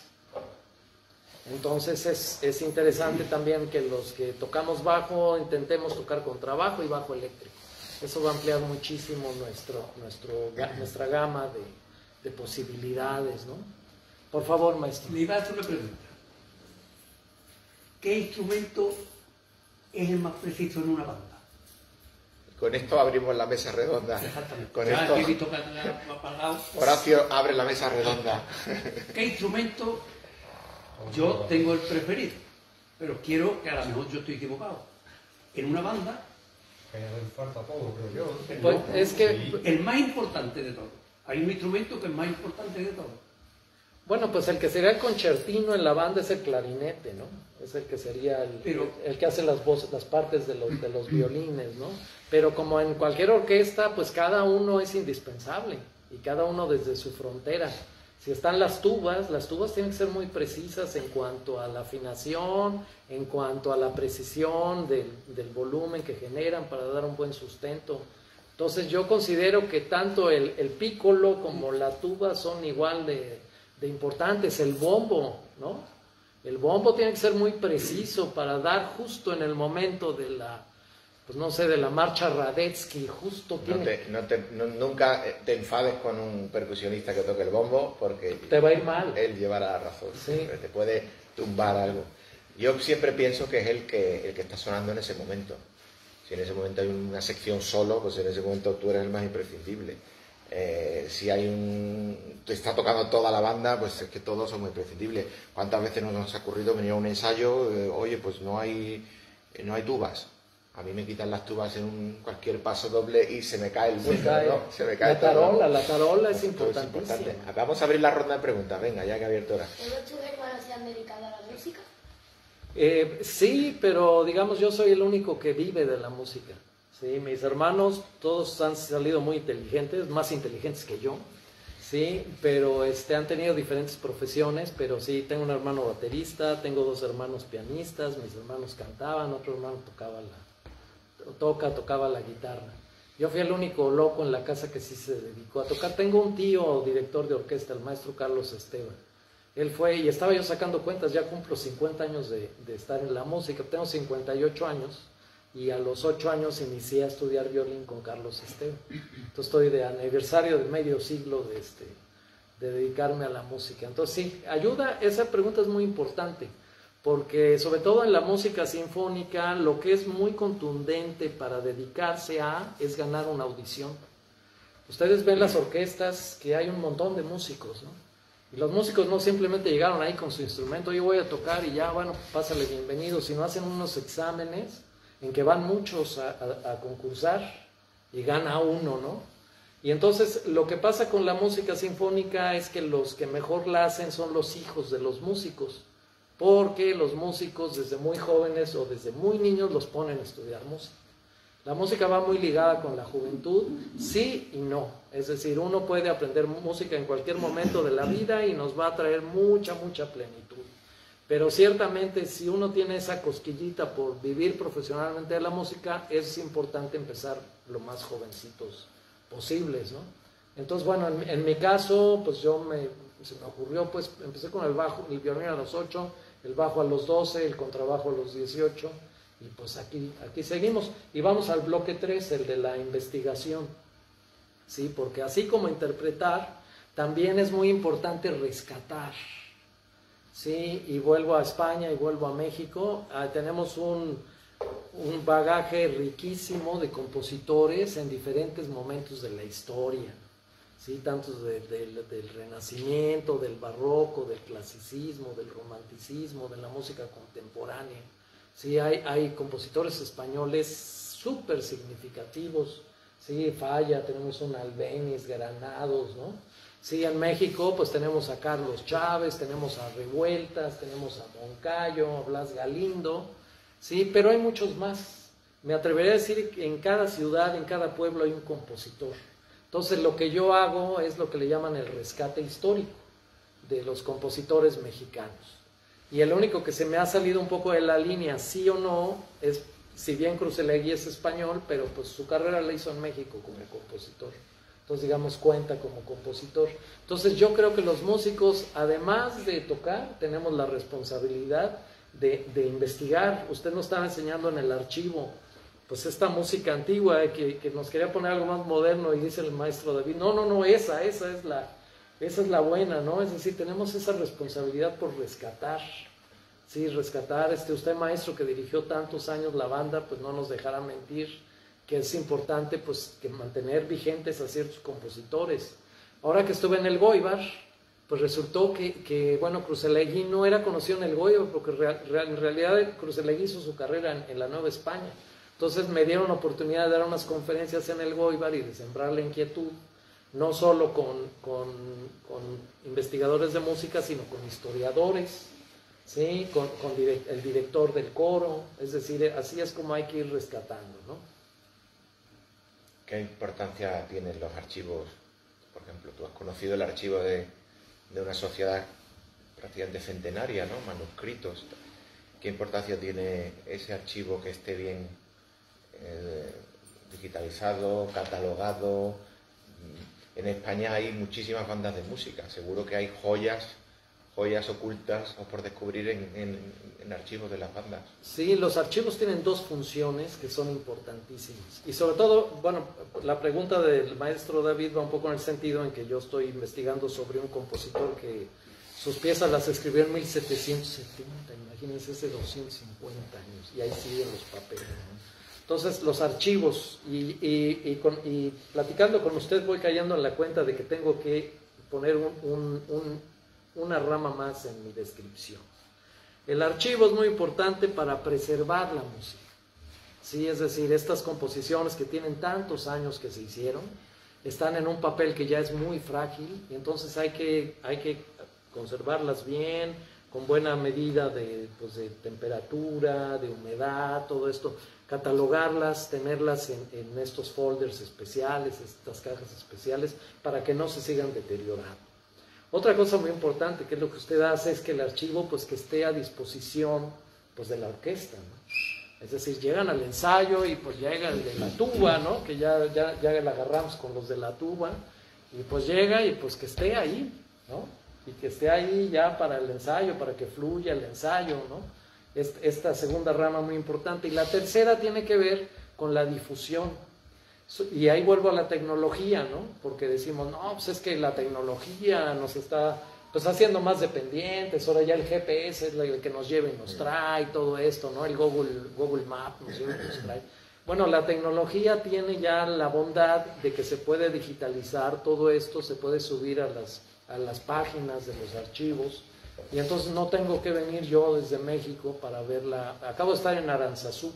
Entonces es, es interesante también que los que tocamos bajo intentemos tocar contrabajo y bajo eléctrico. Eso va a ampliar muchísimo nuestro, nuestro, nuestra gama de, de posibilidades, ¿no? Por favor, maestro. Le iba a hacer una pregunta. ¿Qué instrumento es el más preciso en una banda. Con esto abrimos la mesa redonda. Exactamente. Con Ya esto, he visto que ha apagado. Horacio abre la mesa redonda. ¿Qué instrumento yo tengo el preferido? Pero quiero que a lo mejor yo estoy equivocado. En una banda, Que le falta todo, creo yo. el, Pues es que, el más importante de todo. Hay un instrumento que es más importante de todo. bueno, pues el que sería el concertino en la banda es el clarinete, ¿no? Es el que sería el, Pero- el que hace las voces, las partes de los, de los violines, ¿no? Pero como en cualquier orquesta, pues cada uno es indispensable y cada uno desde su frontera. Si están las tubas, las tubas tienen que ser muy precisas en cuanto a la afinación, en cuanto a la precisión del, del volumen que generan para dar un buen sustento. Entonces yo considero que tanto el, el pícolo como la tuba son igual de, de importantes. El bombo, ¿no? El bombo tiene que ser muy preciso para dar justo en el momento de la, pues no sé, de la marcha Radetzky, justo No tiene, te, no te, no- nunca te enfades con un percusionista que toque el bombo porque te va a ir mal. él llevará la razón. Sí. Te puede tumbar algo. Yo siempre pienso que es el que, el que está sonando en ese momento. Si en ese momento hay una sección solo, pues en ese momento tú eres el más imprescindible. Eh, si hay un... te está tocando toda la banda, pues es que todos somos imprescindibles. ¿Cuántas veces nos ha ocurrido venir a un ensayo? Eh, oye, pues no hay, eh, no hay tubas. A mí me quitan las tubas en un, cualquier paso doble y se me cae el Se mundo, cae. ¿no? Se me cae La todo. tarola, la tarola es Todo importantísima. importante. Vamos a abrir la ronda de preguntas. Venga, ya que he abierto ahora. ¿Todos tus hermanos se han dedicado a la música? Eh, sí, pero digamos yo soy el único que vive de la música. Sí, mis hermanos todos han salido muy inteligentes, más inteligentes que yo. Sí, pero este, han tenido diferentes profesiones, pero sí, tengo un hermano baterista, tengo dos hermanos pianistas, mis hermanos cantaban, otro hermano tocaba la, toca, tocaba la guitarra. Yo fui el único loco en la casa que sí se dedicó a tocar. Tengo un tío director de orquesta, el maestro Carlos Esteban. Él fue, y estaba yo sacando cuentas, ya cumplo cincuenta años de, de estar en la música, tengo cincuenta y ocho años, y a los ocho años inicié a estudiar violín con Carlos Esteban. Entonces estoy de aniversario de medio siglo de, este, de dedicarme a la música. Entonces sí, ayuda, esa pregunta es muy importante, porque sobre todo en la música sinfónica, lo que es muy contundente para dedicarse a es ganar una audición. Ustedes ven las orquestas que hay un montón de músicos, ¿no? Y los músicos no simplemente llegaron ahí con su instrumento, yo voy a tocar y ya, bueno, pásale bienvenido, sino hacen unos exámenes en que van muchos a, a, a concursar y gana uno, ¿no? Y entonces lo que pasa con la música sinfónica es que los que mejor la hacen son los hijos de los músicos, porque los músicos desde muy jóvenes o desde muy niños los ponen a estudiar música. La música va muy ligada con la juventud, sí y no. Es decir, uno puede aprender música en cualquier momento de la vida y nos va a traer mucha, mucha plenitud. Pero ciertamente si uno tiene esa cosquillita por vivir profesionalmente de la música, es importante empezar lo más jovencitos posibles, ¿no? Entonces, bueno, en, en mi caso, pues yo me, se me ocurrió, pues empecé con el bajo, el violín a los ocho, el bajo a los doce, el contrabajo a los dieciocho, y pues aquí, aquí seguimos. Y vamos al bloque tres, el de la investigación, ¿sí? Porque así como interpretar, también es muy importante rescatar, ¿sí? Y vuelvo a España y vuelvo a México, ah, tenemos un, un bagaje riquísimo de compositores en diferentes momentos de la historia, ¿sí? Tanto de, de, del Renacimiento, del Barroco, del Clasicismo, del Romanticismo, de la música contemporánea. Sí, hay, hay compositores españoles súper significativos, sí, Falla, tenemos un Albéniz, Granados, ¿no? Sí, en México pues tenemos a Carlos Chávez, tenemos a Revueltas, tenemos a Moncayo, a Blas Galindo, sí, pero hay muchos más. Me atrevería a decir que en cada ciudad, en cada pueblo hay un compositor. Entonces lo que yo hago es lo que le llaman el rescate histórico de los compositores mexicanos. Y el único que se me ha salido un poco de la línea, sí o no, es, si bien Crucelegui es español, pero pues su carrera la hizo en México como compositor. Entonces, digamos, cuenta como compositor. Entonces, yo creo que los músicos, además de tocar, tenemos la responsabilidad de, de investigar. Usted nos estaba enseñando en el archivo, pues esta música antigua, eh, que, que nos quería poner algo más moderno, y dice el maestro David, no, no, no, esa, esa es la... Esa es la buena, ¿no? Es decir, tenemos esa responsabilidad por rescatar, Sí, rescatar, este, usted maestro que dirigió tantos años la banda, pues no nos dejará mentir que es importante pues que mantener vigentes a ciertos compositores. Ahora que estuve en el Goibar, pues resultó que, que bueno, Crucelegui no era conocido en el Goibar, porque real, real, en realidad Crucelegui hizo su carrera en, en la Nueva España. Entonces me dieron la oportunidad de dar unas conferencias en el Goibar y de sembrar la inquietud, no solo con, con, con investigadores de música, sino con historiadores, ¿sí? con, con direct, el director del coro, es decir, así es como hay que ir rescatando, ¿no? ¿Qué importancia tienen los archivos? Por ejemplo, tú has conocido el archivo de, de una sociedad prácticamente centenaria, ¿no? Manuscritos. ¿Qué importancia tiene ese archivo que esté bien eh, digitalizado, catalogado? En España hay muchísimas bandas de música. Seguro que hay joyas, joyas ocultas o por descubrir en, en, en archivos de las bandas. Sí, los archivos tienen dos funciones que son importantísimas. Y sobre todo, bueno, la pregunta del maestro David va un poco en el sentido en que yo estoy investigando sobre un compositor que sus piezas las escribió en mil setecientos setenta, imagínense, hace doscientos cincuenta años, y ahí siguen los papeles. Entonces, los archivos, y, y, y, con, y platicando con usted voy cayendo en la cuenta de que tengo que poner un, un, un, una rama más en mi descripción. El archivo es muy importante para preservar la música, ¿sí? Es decir, estas composiciones que tienen tantos años que se hicieron, están en un papel que ya es muy frágil, y entonces hay que, hay que conservarlas bien, con buena medida de, pues, de temperatura, de humedad, todo esto, catalogarlas, tenerlas en, en estos folders especiales, estas cajas especiales, para que no se sigan deteriorando. Otra cosa muy importante, que es lo que usted hace, es que el archivo pues que esté a disposición pues de la orquesta, ¿no? Es decir, llegan al ensayo y pues llega el de la tuba, ¿no? Que ya, ya, ya la agarramos con los de la tuba, y pues llega y pues que esté ahí, ¿no? Y que esté ahí ya para el ensayo, para que fluya el ensayo, ¿no? Esta segunda rama muy importante. Y la tercera tiene que ver con la difusión. Y ahí vuelvo a la tecnología, ¿no? Porque decimos, no, pues es que la tecnología nos está pues haciendo más dependientes, ahora ya el G P S es el que nos lleva y nos trae todo esto, ¿no? El Google, Google Maps nos lleva y nos trae. Bueno, la tecnología tiene ya la bondad de que se puede digitalizar todo esto, se puede subir a las, a las páginas de los archivos, y entonces no tengo que venir yo desde México para verla. Acabo de estar en Aranzazú.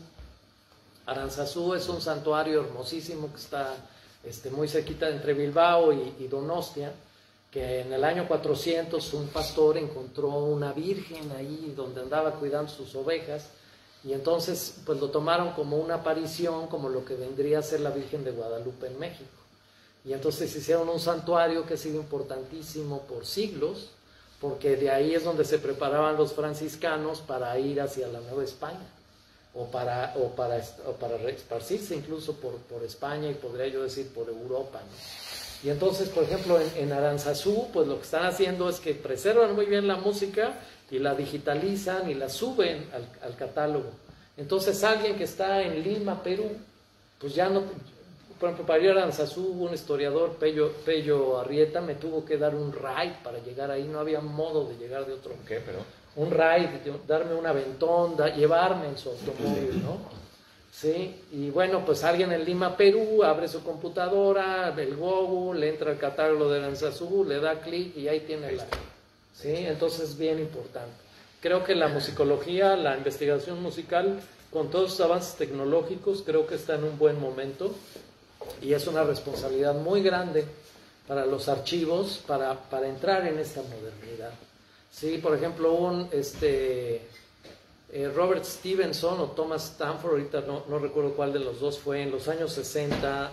Aranzazú es un santuario hermosísimo que está este, muy cerquita entre Bilbao y, y Donostia, que en el año cuatrocientos un pastor encontró una virgen ahí donde andaba cuidando sus ovejas, y entonces pues lo tomaron como una aparición, como lo que vendría a ser la Virgen de Guadalupe en México. Y entonces hicieron un santuario que ha sido importantísimo por siglos, porque de ahí es donde se preparaban los franciscanos para ir hacia la Nueva España, o para, o para, o para esparcirse incluso por, por España, y podría yo decir por Europa, ¿no? Y entonces, por ejemplo, en, en Aranzazú, pues lo que están haciendo es que preservan muy bien la música y la digitalizan y la suben al, al catálogo. Entonces alguien que está en Lima, Perú, pues ya no... Por ejemplo, para ir a Aranzazú, un historiador, Pello, Pello Arrieta, me tuvo que dar un ride para llegar ahí, no había modo de llegar de otro. ¿Qué? Pero... Un ride, darme un aventón, da, llevarme en su automóvil, ¿no? Sí, y bueno, pues alguien en Lima, Perú, abre su computadora, el Google, le entra al catálogo de Aranzazú, le da clic y ahí tiene la... Sí, entonces es bien importante. Creo que la musicología, la investigación musical, con todos los avances tecnológicos, creo que está en un buen momento, y es una responsabilidad muy grande para los archivos para, para entrar en esta modernidad. Sí, por ejemplo, un este eh, Robert Stevenson o Thomas Stanford, ahorita no, no recuerdo cuál de los dos fue, en los años sesenta,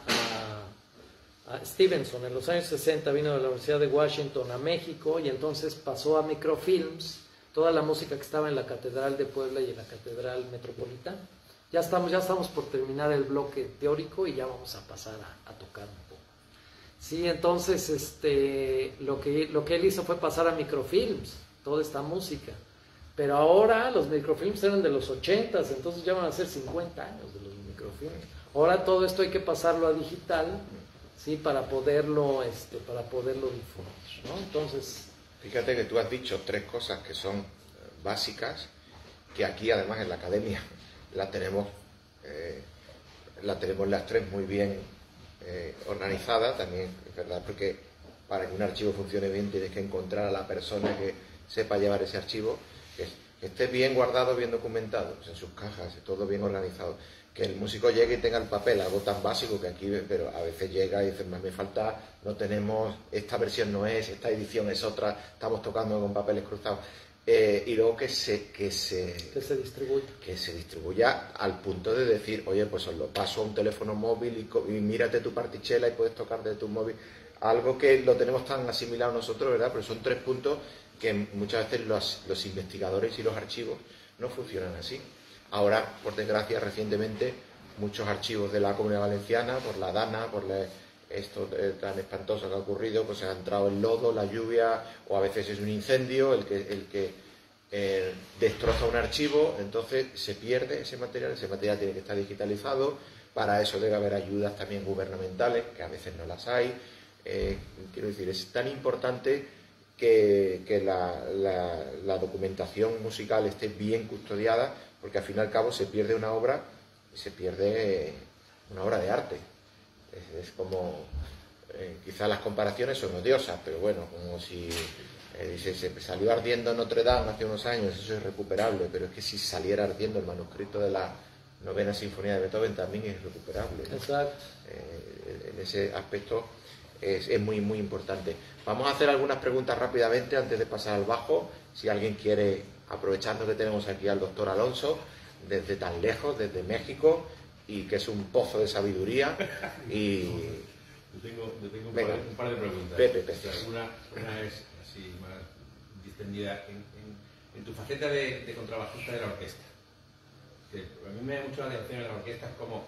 a, a Stevenson en los años sesenta vino de la Universidad de Washington a México, y entonces pasó a microfilms toda la música que estaba en la Catedral de Puebla y en la Catedral Metropolitana. Ya estamos, ya estamos por terminar el bloque teórico y ya vamos a pasar a, a tocar un poco. Sí, entonces este, lo, que, lo que él hizo fue pasar a microfilms toda esta música. Pero ahora los microfilms eran de los ochentas, entonces ya van a ser cincuenta años de los microfilms. Ahora todo esto hay que pasarlo a digital, ¿sí? Para poderlo, este, para poderlo difundir, ¿no? Entonces... Fíjate que tú has dicho tres cosas que son básicas que aquí además en la academia la tenemos, eh, la tenemos las tres muy bien eh, organizada, también es verdad, porque para que un archivo funcione bien tienes que encontrar a la persona que sepa llevar ese archivo, que, que esté bien guardado, bien documentado, pues en sus cajas, todo bien organizado. Que el músico llegue y tenga el papel, algo tan básico que aquí, pero a veces llega y dice, más me falta, no tenemos, esta versión no es, esta edición es otra, estamos tocando con papeles cruzados. Eh, y luego que se, que, se, que se distribuya. Que se distribuya al punto de decir, oye, pues os lo paso a un teléfono móvil y, y mírate tu partichela y puedes tocar de tu móvil. Algo que lo tenemos tan asimilado nosotros, ¿verdad? Pero son tres puntos que muchas veces los, los investigadores y los archivos no funcionan así. Ahora, por desgracia, recientemente, muchos archivos de la Comunidad Valenciana, por la DANA, por la, esto tan espantoso que ha ocurrido, pues se ha entrado el lodo, la lluvia, o a veces es un incendio el que, el que eh, destroza un archivo, entonces se pierde ese material, ese material tiene que estar digitalizado, para eso debe haber ayudas también gubernamentales, que a veces no las hay. Eh, quiero decir, es tan importante que, que la, la, la documentación musical esté bien custodiada, porque al fin y al cabo se pierde una obra y se pierde una obra de arte. Es, es como, eh, quizás las comparaciones son odiosas, pero bueno, como si eh, dice, se salió ardiendo Notre Dame hace unos años, eso es recuperable, pero es que si saliera ardiendo el manuscrito de la novena sinfonía de Beethoven también es recuperable, ¿no? Exacto. Eh, en ese aspecto es, es muy, muy importante. Vamos a hacer algunas preguntas rápidamente antes de pasar al bajo, si alguien quiere, aprovechando que tenemos aquí al doctor Alonso, desde tan lejos, desde México, y que es un pozo de sabiduría. Y yo tengo, yo tengo un, venga, par, un par de preguntas. Pepe, Pepe. O sea, una, una es así más distendida en, en, en tu faceta de, de contrabajista de la orquesta. Que a mí me da mucho la atención en las orquestas como,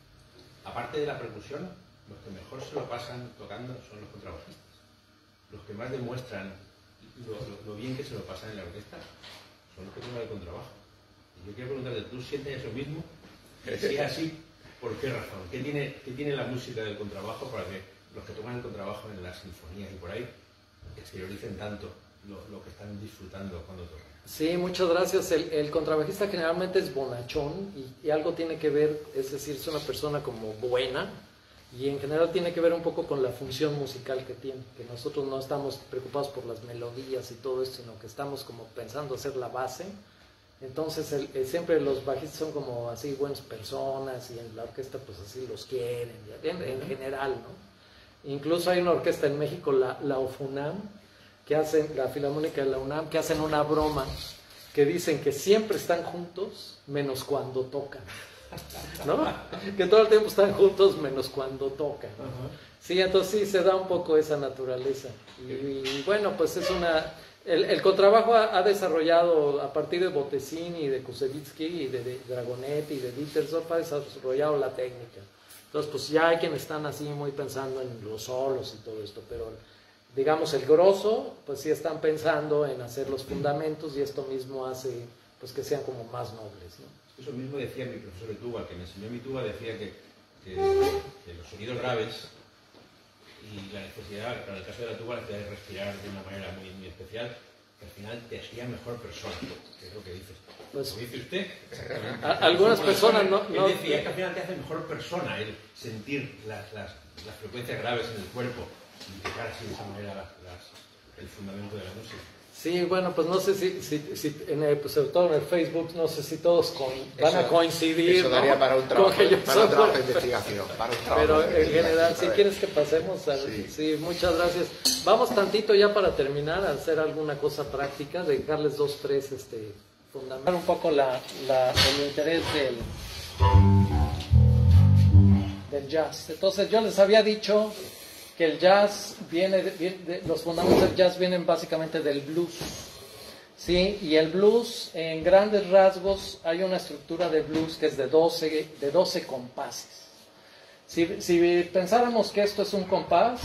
aparte de la percusión, los que mejor se lo pasan tocando son los contrabajistas. Los que más demuestran lo, lo, lo bien que se lo pasan en la orquesta son los que tocan el contrabajo. Y yo quiero preguntarte, ¿tú sientes eso mismo? Y si es así, ¿por qué razón? ¿Qué tiene, qué tiene la música del contrabajo para que los que tocan el contrabajo en las sinfonías y por ahí exterioricen tanto lo, lo que están disfrutando cuando tocan? Sí, muchas gracias. El, el contrabajista generalmente es bonachón y, y algo tiene que ver, es decir, es una persona como buena y en general tiene que ver un poco con la función musical que tiene, que nosotros no estamos preocupados por las melodías y todo esto, sino que estamos como pensando hacer la base. Entonces el, el, siempre los bajistas son como así buenas personas y en la orquesta pues así los quieren, en, en general, ¿no? Incluso hay una orquesta en México, la, la OFUNAM, que hacen, la Filarmónica de la UNAM, que hacen una broma, que dicen que siempre están juntos, menos cuando tocan, ¿no? Que todo el tiempo están juntos, menos cuando tocan. Sí, entonces sí, se da un poco esa naturaleza. Y, y bueno, pues es una... El, el contrabajo ha, ha desarrollado, a partir de Bottesini y de Kusevitsky y de, de Dragonetti y de Dietersdorf, ha desarrollado la técnica. Entonces, pues ya hay quienes están así muy pensando en los solos y todo esto, pero digamos el grosso, pues sí están pensando en hacer los fundamentos y esto mismo hace pues que sean como más nobles, ¿no? Eso mismo decía mi profesor de tuba, que me enseñó mi tuba, decía que, que, que los sonidos graves y la necesidad, para el caso de la tuba, la necesidad de respirar de una manera muy, muy especial, que al final te hacía mejor persona, que es lo que dices. Pues, ¿Lo dice usted? A, algunas personas no, no... Él decía que al final te hace mejor persona el sentir las, las, las frecuencias graves en el cuerpo y tocar así de esa manera las, las, el fundamento de la música. Sí, bueno, pues no sé si, si, si en el, pues sobre todo en el Facebook, no sé si todos con, van eso, a coincidir. Eso daría, ¿no?, para un trabajo, para un trabajo de investigación. Para un trabajo Pero de en general, si quieres que pasemos a... Sí. Sí, muchas gracias. Vamos tantito ya para terminar, a hacer alguna cosa práctica, dedicarles dos, tres, este, fundamentar un poco la, la, el interés del, del jazz. Entonces yo les había dicho que el jazz viene, de, viene de, los fundamentos del jazz vienen básicamente del blues, ¿sí? Y el blues, en grandes rasgos, hay una estructura de blues que es de doce, de doce compases. Si, si pensáramos que esto es un compás,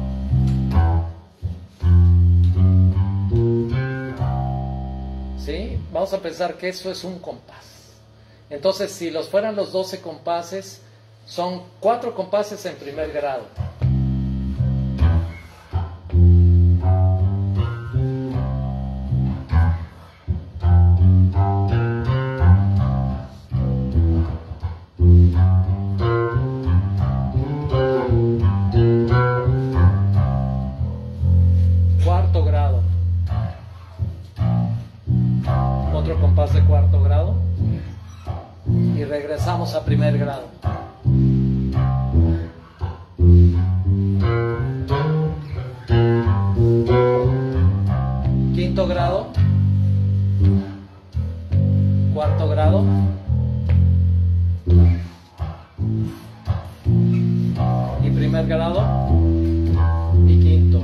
¿sí? Vamos a pensar que eso es un compás. Entonces, si los fueran los doce compases, son cuatro compases en primer grado. pasamos a primer grado. Quinto grado, cuarto grado, y primer grado, y quinto.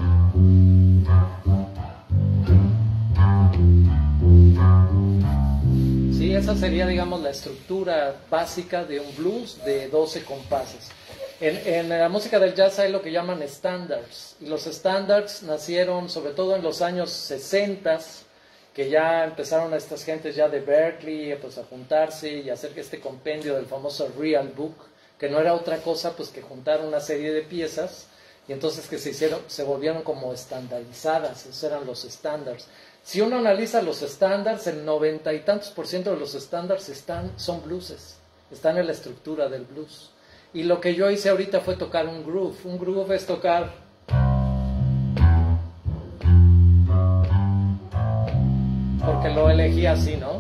Sí, esa sería, digamos, la estructura básica de un blues de doce compases. En, en la música del jazz hay lo que llaman standards, y los standards nacieron sobre todo en los años sesenta, que ya empezaron a estas gentes ya de Berkeley pues, a juntarse y hacer este compendio del famoso Real Book, que no era otra cosa pues que juntar una serie de piezas, y entonces que se hicieron, se volvieron como estandarizadas, esos eran los standards. Si uno analiza los estándares, el noventa y tantos por ciento de los estándares están, son blueses, están en la estructura del blues. Y lo que yo hice ahorita fue tocar un groove. Un groove es tocar porque lo elegí así, ¿no?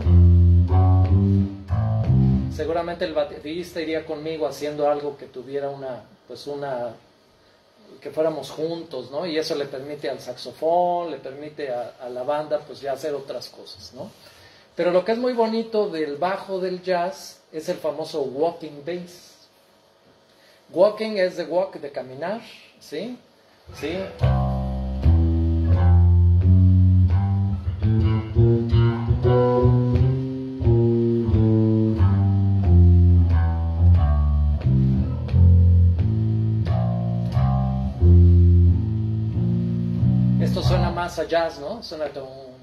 Seguramente el baterista iría conmigo haciendo algo que tuviera una, pues una, que fuéramos juntos, ¿no? Y eso le permite al saxofón, le permite a, a la banda, pues ya hacer otras cosas, ¿no? Pero lo que es muy bonito del bajo del jazz es el famoso walking bass. Walking es de walk, de caminar, ¿sí? ¿Sí? Esto suena más a jazz, ¿no? Suena como,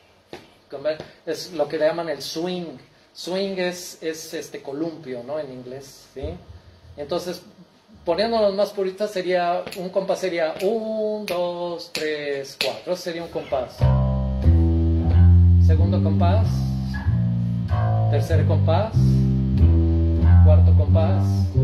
es lo que le llaman el swing. Swing es, es este columpio, ¿no? En inglés, ¿sí? Entonces, poniéndonos más puristas, sería un compás sería uno, dos, tres, cuatro. Ese sería un compás. Segundo compás. Tercer compás. Cuarto compás.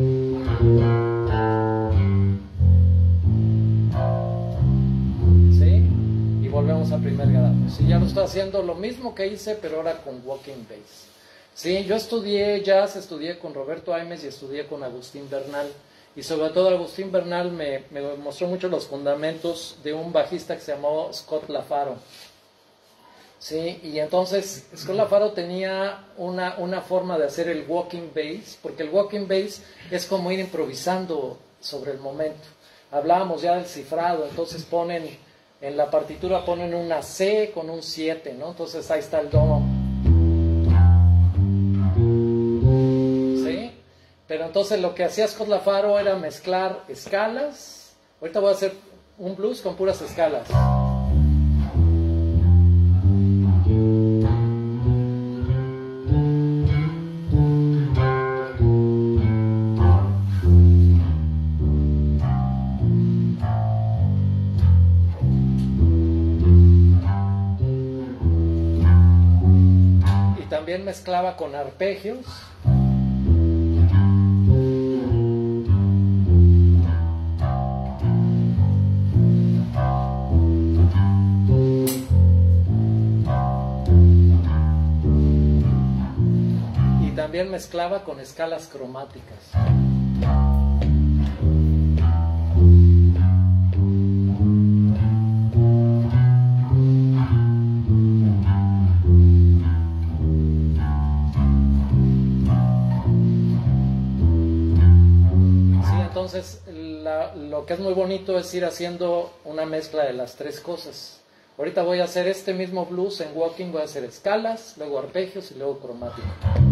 ¿Sí? Y volvemos a primer grado. Sí, ya lo estoy haciendo lo mismo que hice, pero ahora con walking bass. Sí, yo estudié jazz, estudié con Roberto Aimes y estudié con Agustín Bernal. Y sobre todo Agustín Bernal me, me mostró mucho los fundamentos de un bajista que se llamó Scott LaFaro. Sí, y entonces Scott LaFaro tenía una, una forma de hacer el walking bass, porque el walking bass es como ir improvisando sobre el momento. Hablábamos ya del cifrado, entonces ponen, en la partitura ponen una C con un siete, ¿no? Entonces ahí está el do. Pero entonces lo que hacía Scott LaFaro era mezclar escalas. Ahorita voy a hacer un blues con puras escalas. Y también mezclaba con arpegios. También mezclaba con escalas cromáticas. Sí, entonces la, lo que es muy bonito es ir haciendo una mezcla de las tres cosas. Ahorita voy a hacer este mismo blues en walking, voy a hacer escalas, luego arpegios y luego cromático.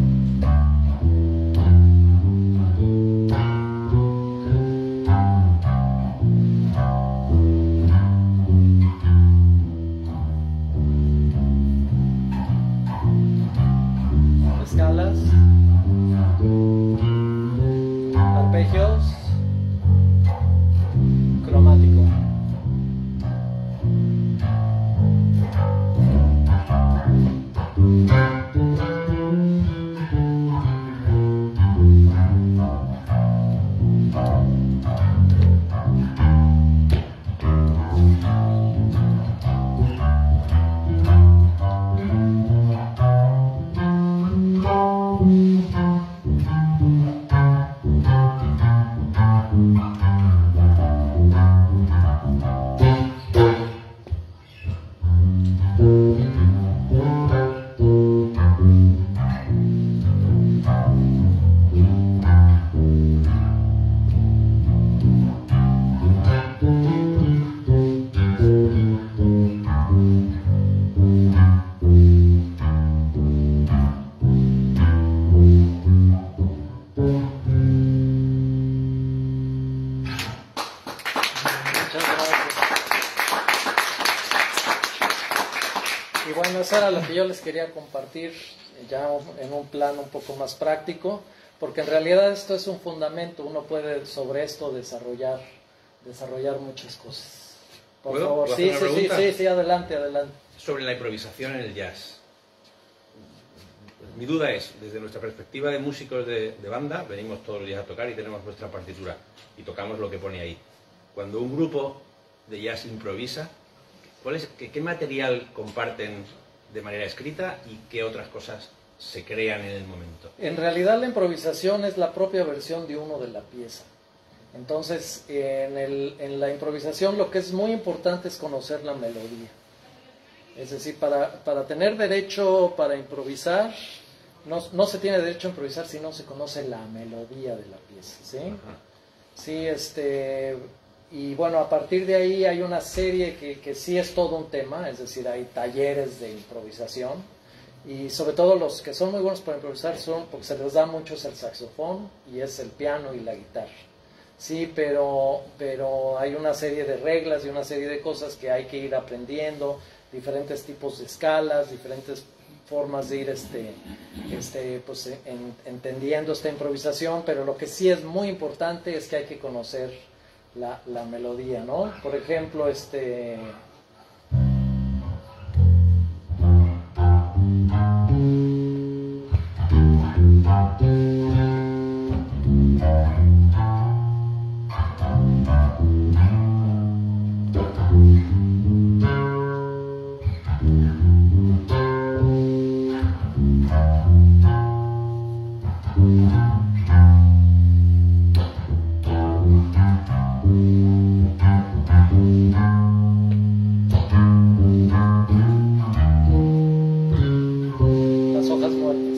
Escalas, arpegios, cromático. Muchas gracias. Y bueno, eso era lo que yo les quería compartir ya en un plano un poco más práctico, porque en realidad esto es un fundamento, uno puede sobre esto desarrollar, desarrollar muchas cosas. Por ¿Puedo? favor, ¿Puedo sí, hacer sí, una sí, pregunta? sí, sí, adelante, adelante. Sobre la improvisación en el jazz. Mi duda es, desde nuestra perspectiva de músicos de, de banda, venimos todos los días a tocar y tenemos nuestra partitura y tocamos lo que pone ahí. Cuando un grupo de jazz improvisa, ¿cuál es, qué, qué material comparten de manera escrita y qué otras cosas se crean en el momento? En realidad la improvisación es la propia versión de uno de la pieza. Entonces, en, el, en la improvisación lo que es muy importante es conocer la melodía. Es decir, para, para tener derecho para improvisar, no, no se tiene derecho a improvisar si no se conoce la melodía de la pieza, ¿sí? Ajá. Sí, este... Y bueno, a partir de ahí hay una serie que, que sí es todo un tema, es decir, hay talleres de improvisación. Y sobre todo los que son muy buenos para improvisar son, porque se les da mucho es el saxofón y es el piano y la guitarra. Sí, pero, pero hay una serie de reglas y una serie de cosas que hay que ir aprendiendo, diferentes tipos de escalas, diferentes formas de ir este, este, pues, en, entendiendo esta improvisación, pero lo que sí es muy importante es que hay que conocer la, la melodía, ¿no? Por ejemplo, este... Las hojas muertas.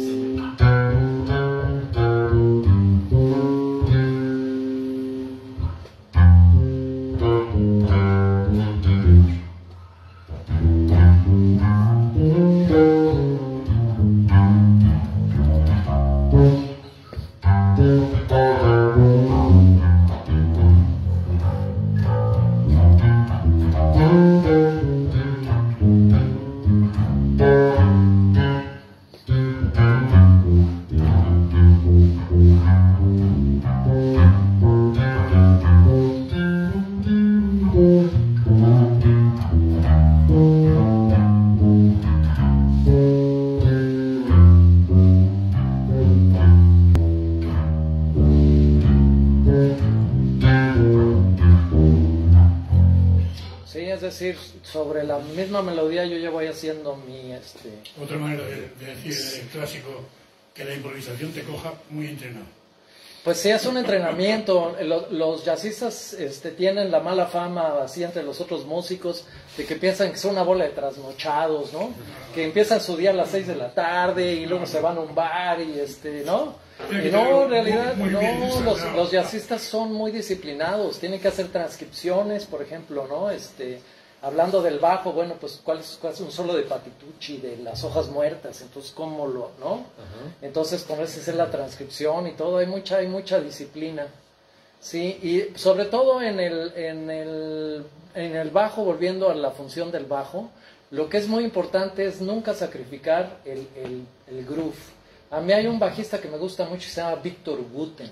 Sí, es decir, sobre la misma melodía yo ya voy haciendo mi... Este, Otra manera de, de decir el clásico, que la improvisación te coja muy entrenado. Pues sí, es un entrenamiento. Los, los jazzistas este, tienen la mala fama así entre los otros músicos de que piensan que son una bola de trasnochados, ¿no? Que empiezan su día a las seis de la tarde y luego se van a un bar y este, ¿no? Y no, en realidad, Muy- muy bien no, los, ensayado. los jazzistas son muy disciplinados, tienen que hacer transcripciones, por ejemplo, ¿no? Este, hablando del bajo, bueno, pues ¿cuál es, cuál es un solo de Patitucci, de las hojas muertas? Entonces, ¿cómo lo, no? Entonces, ponerse a hacer la transcripción y todo, hay mucha, hay mucha disciplina, ¿sí? Y sobre todo en el, en el, en el bajo, volviendo a la función del bajo, lo que es muy importante es nunca sacrificar el, el, el groove. A mí hay un bajista que me gusta mucho que se llama Victor Wooten.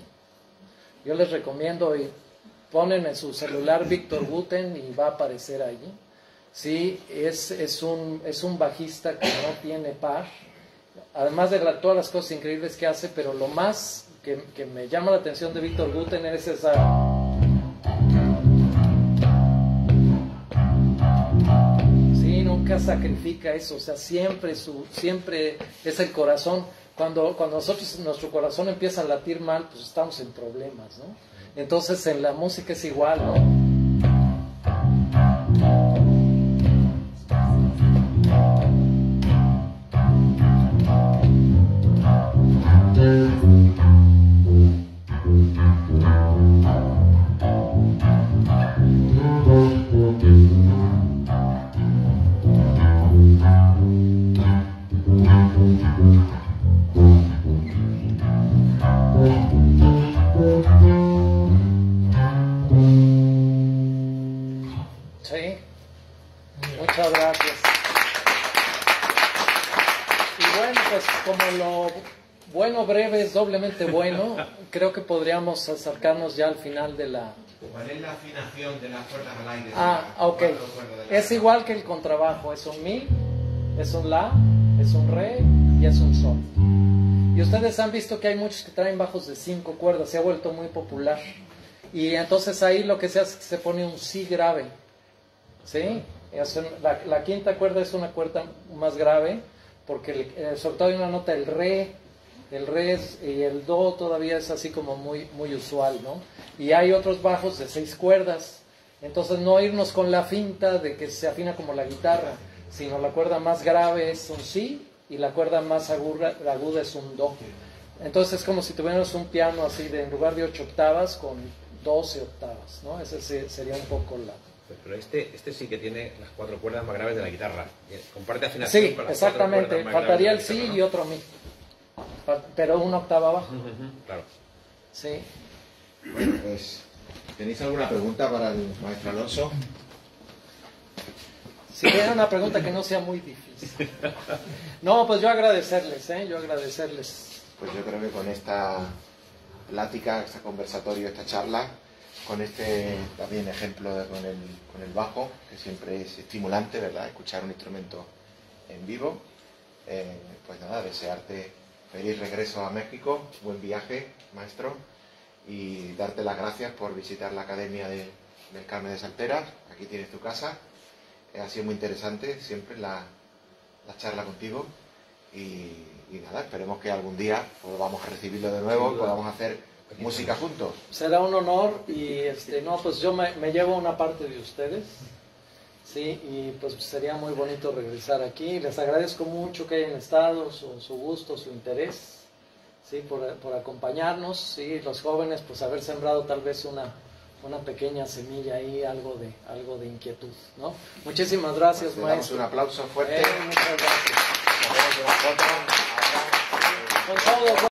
Yo les recomiendo, y ponen en su celular Victor Wooten y va a aparecer allí. Sí, es, es, un, es un bajista que no tiene par. Además de la, todas las cosas increíbles que hace, pero lo más que, que me llama la atención de Victor Wooten es esa... Sí, nunca sacrifica eso, o sea, siempre, su, siempre es el corazón. Cuando, cuando nosotros, nuestro corazón empieza a latir mal, pues estamos en problemas, ¿no? Entonces en la música es igual, ¿no? Sí, muchas gracias. Y bueno, pues como lo bueno breve es doblemente bueno, creo que podríamos acercarnos ya al final de la... ¿Cuál es la afinación de las cuerdas al aire? Ah, ok. Es igual que el contrabajo, es un mi, es un la, es un re y es un sol. Y ustedes han visto que hay muchos que traen bajos de cinco cuerdas, se ha vuelto muy popular. Y entonces ahí lo que se hace es que se pone un si grave, ¿sí? Es un, la, la quinta cuerda es una cuerda más grave, porque el, eh, sobre todo hay una nota, el re, el re es, y el do todavía es así como muy, muy usual, ¿no? Y hay otros bajos de seis cuerdas, entonces no irnos con la finta de que se afina como la guitarra, sino la cuerda más grave es un si y la cuerda más aguda, aguda es un do. Entonces es como si tuviéramos un piano así de en lugar de ocho octavas con doce octavas, ¿no? Ese sería un poco la... Pero este, este sí que tiene las cuatro cuerdas más graves de la guitarra. Comparte afinación Sí, con las exactamente. cuatro cuerdas más Faltaría el graves de la si guitarra, y otro mi. Pero una octava abajo. ¿no? Ujú, claro. Sí. Bueno, pues, ¿tenéis alguna pregunta para el maestro Alonso? Si tienen una pregunta que no sea muy difícil. No, pues yo agradecerles, ¿eh? Yo agradecerles. Pues yo creo que con esta plática, este conversatorio, esta charla, con este también ejemplo de, con, el, con el bajo, que siempre es estimulante, ¿verdad? Escuchar un instrumento en vivo. Eh, pues nada, desearte feliz regreso a México, buen viaje, maestro, y darte las gracias por visitar la Academia de, del Carmen de Salteras. Aquí tienes tu casa. Eh, ha sido muy interesante siempre la, la charla contigo y, y nada, esperemos que algún día podamos recibirlo de nuevo y podamos hacer música juntos. Será un honor y este no, pues yo me, me llevo una parte de ustedes, sí, y pues sería muy bonito regresar aquí. Les agradezco mucho que hayan estado, su, su gusto, su interés, sí, por, por acompañarnos, sí, los jóvenes, pues haber sembrado tal vez una, una pequeña semilla ahí, algo de, algo de inquietud, ¿no? Muchísimas gracias, Pues le damos maestro. un aplauso fuerte. Eh, muchas gracias. Nos vemos en la foto. Ahora, eh, Con todo.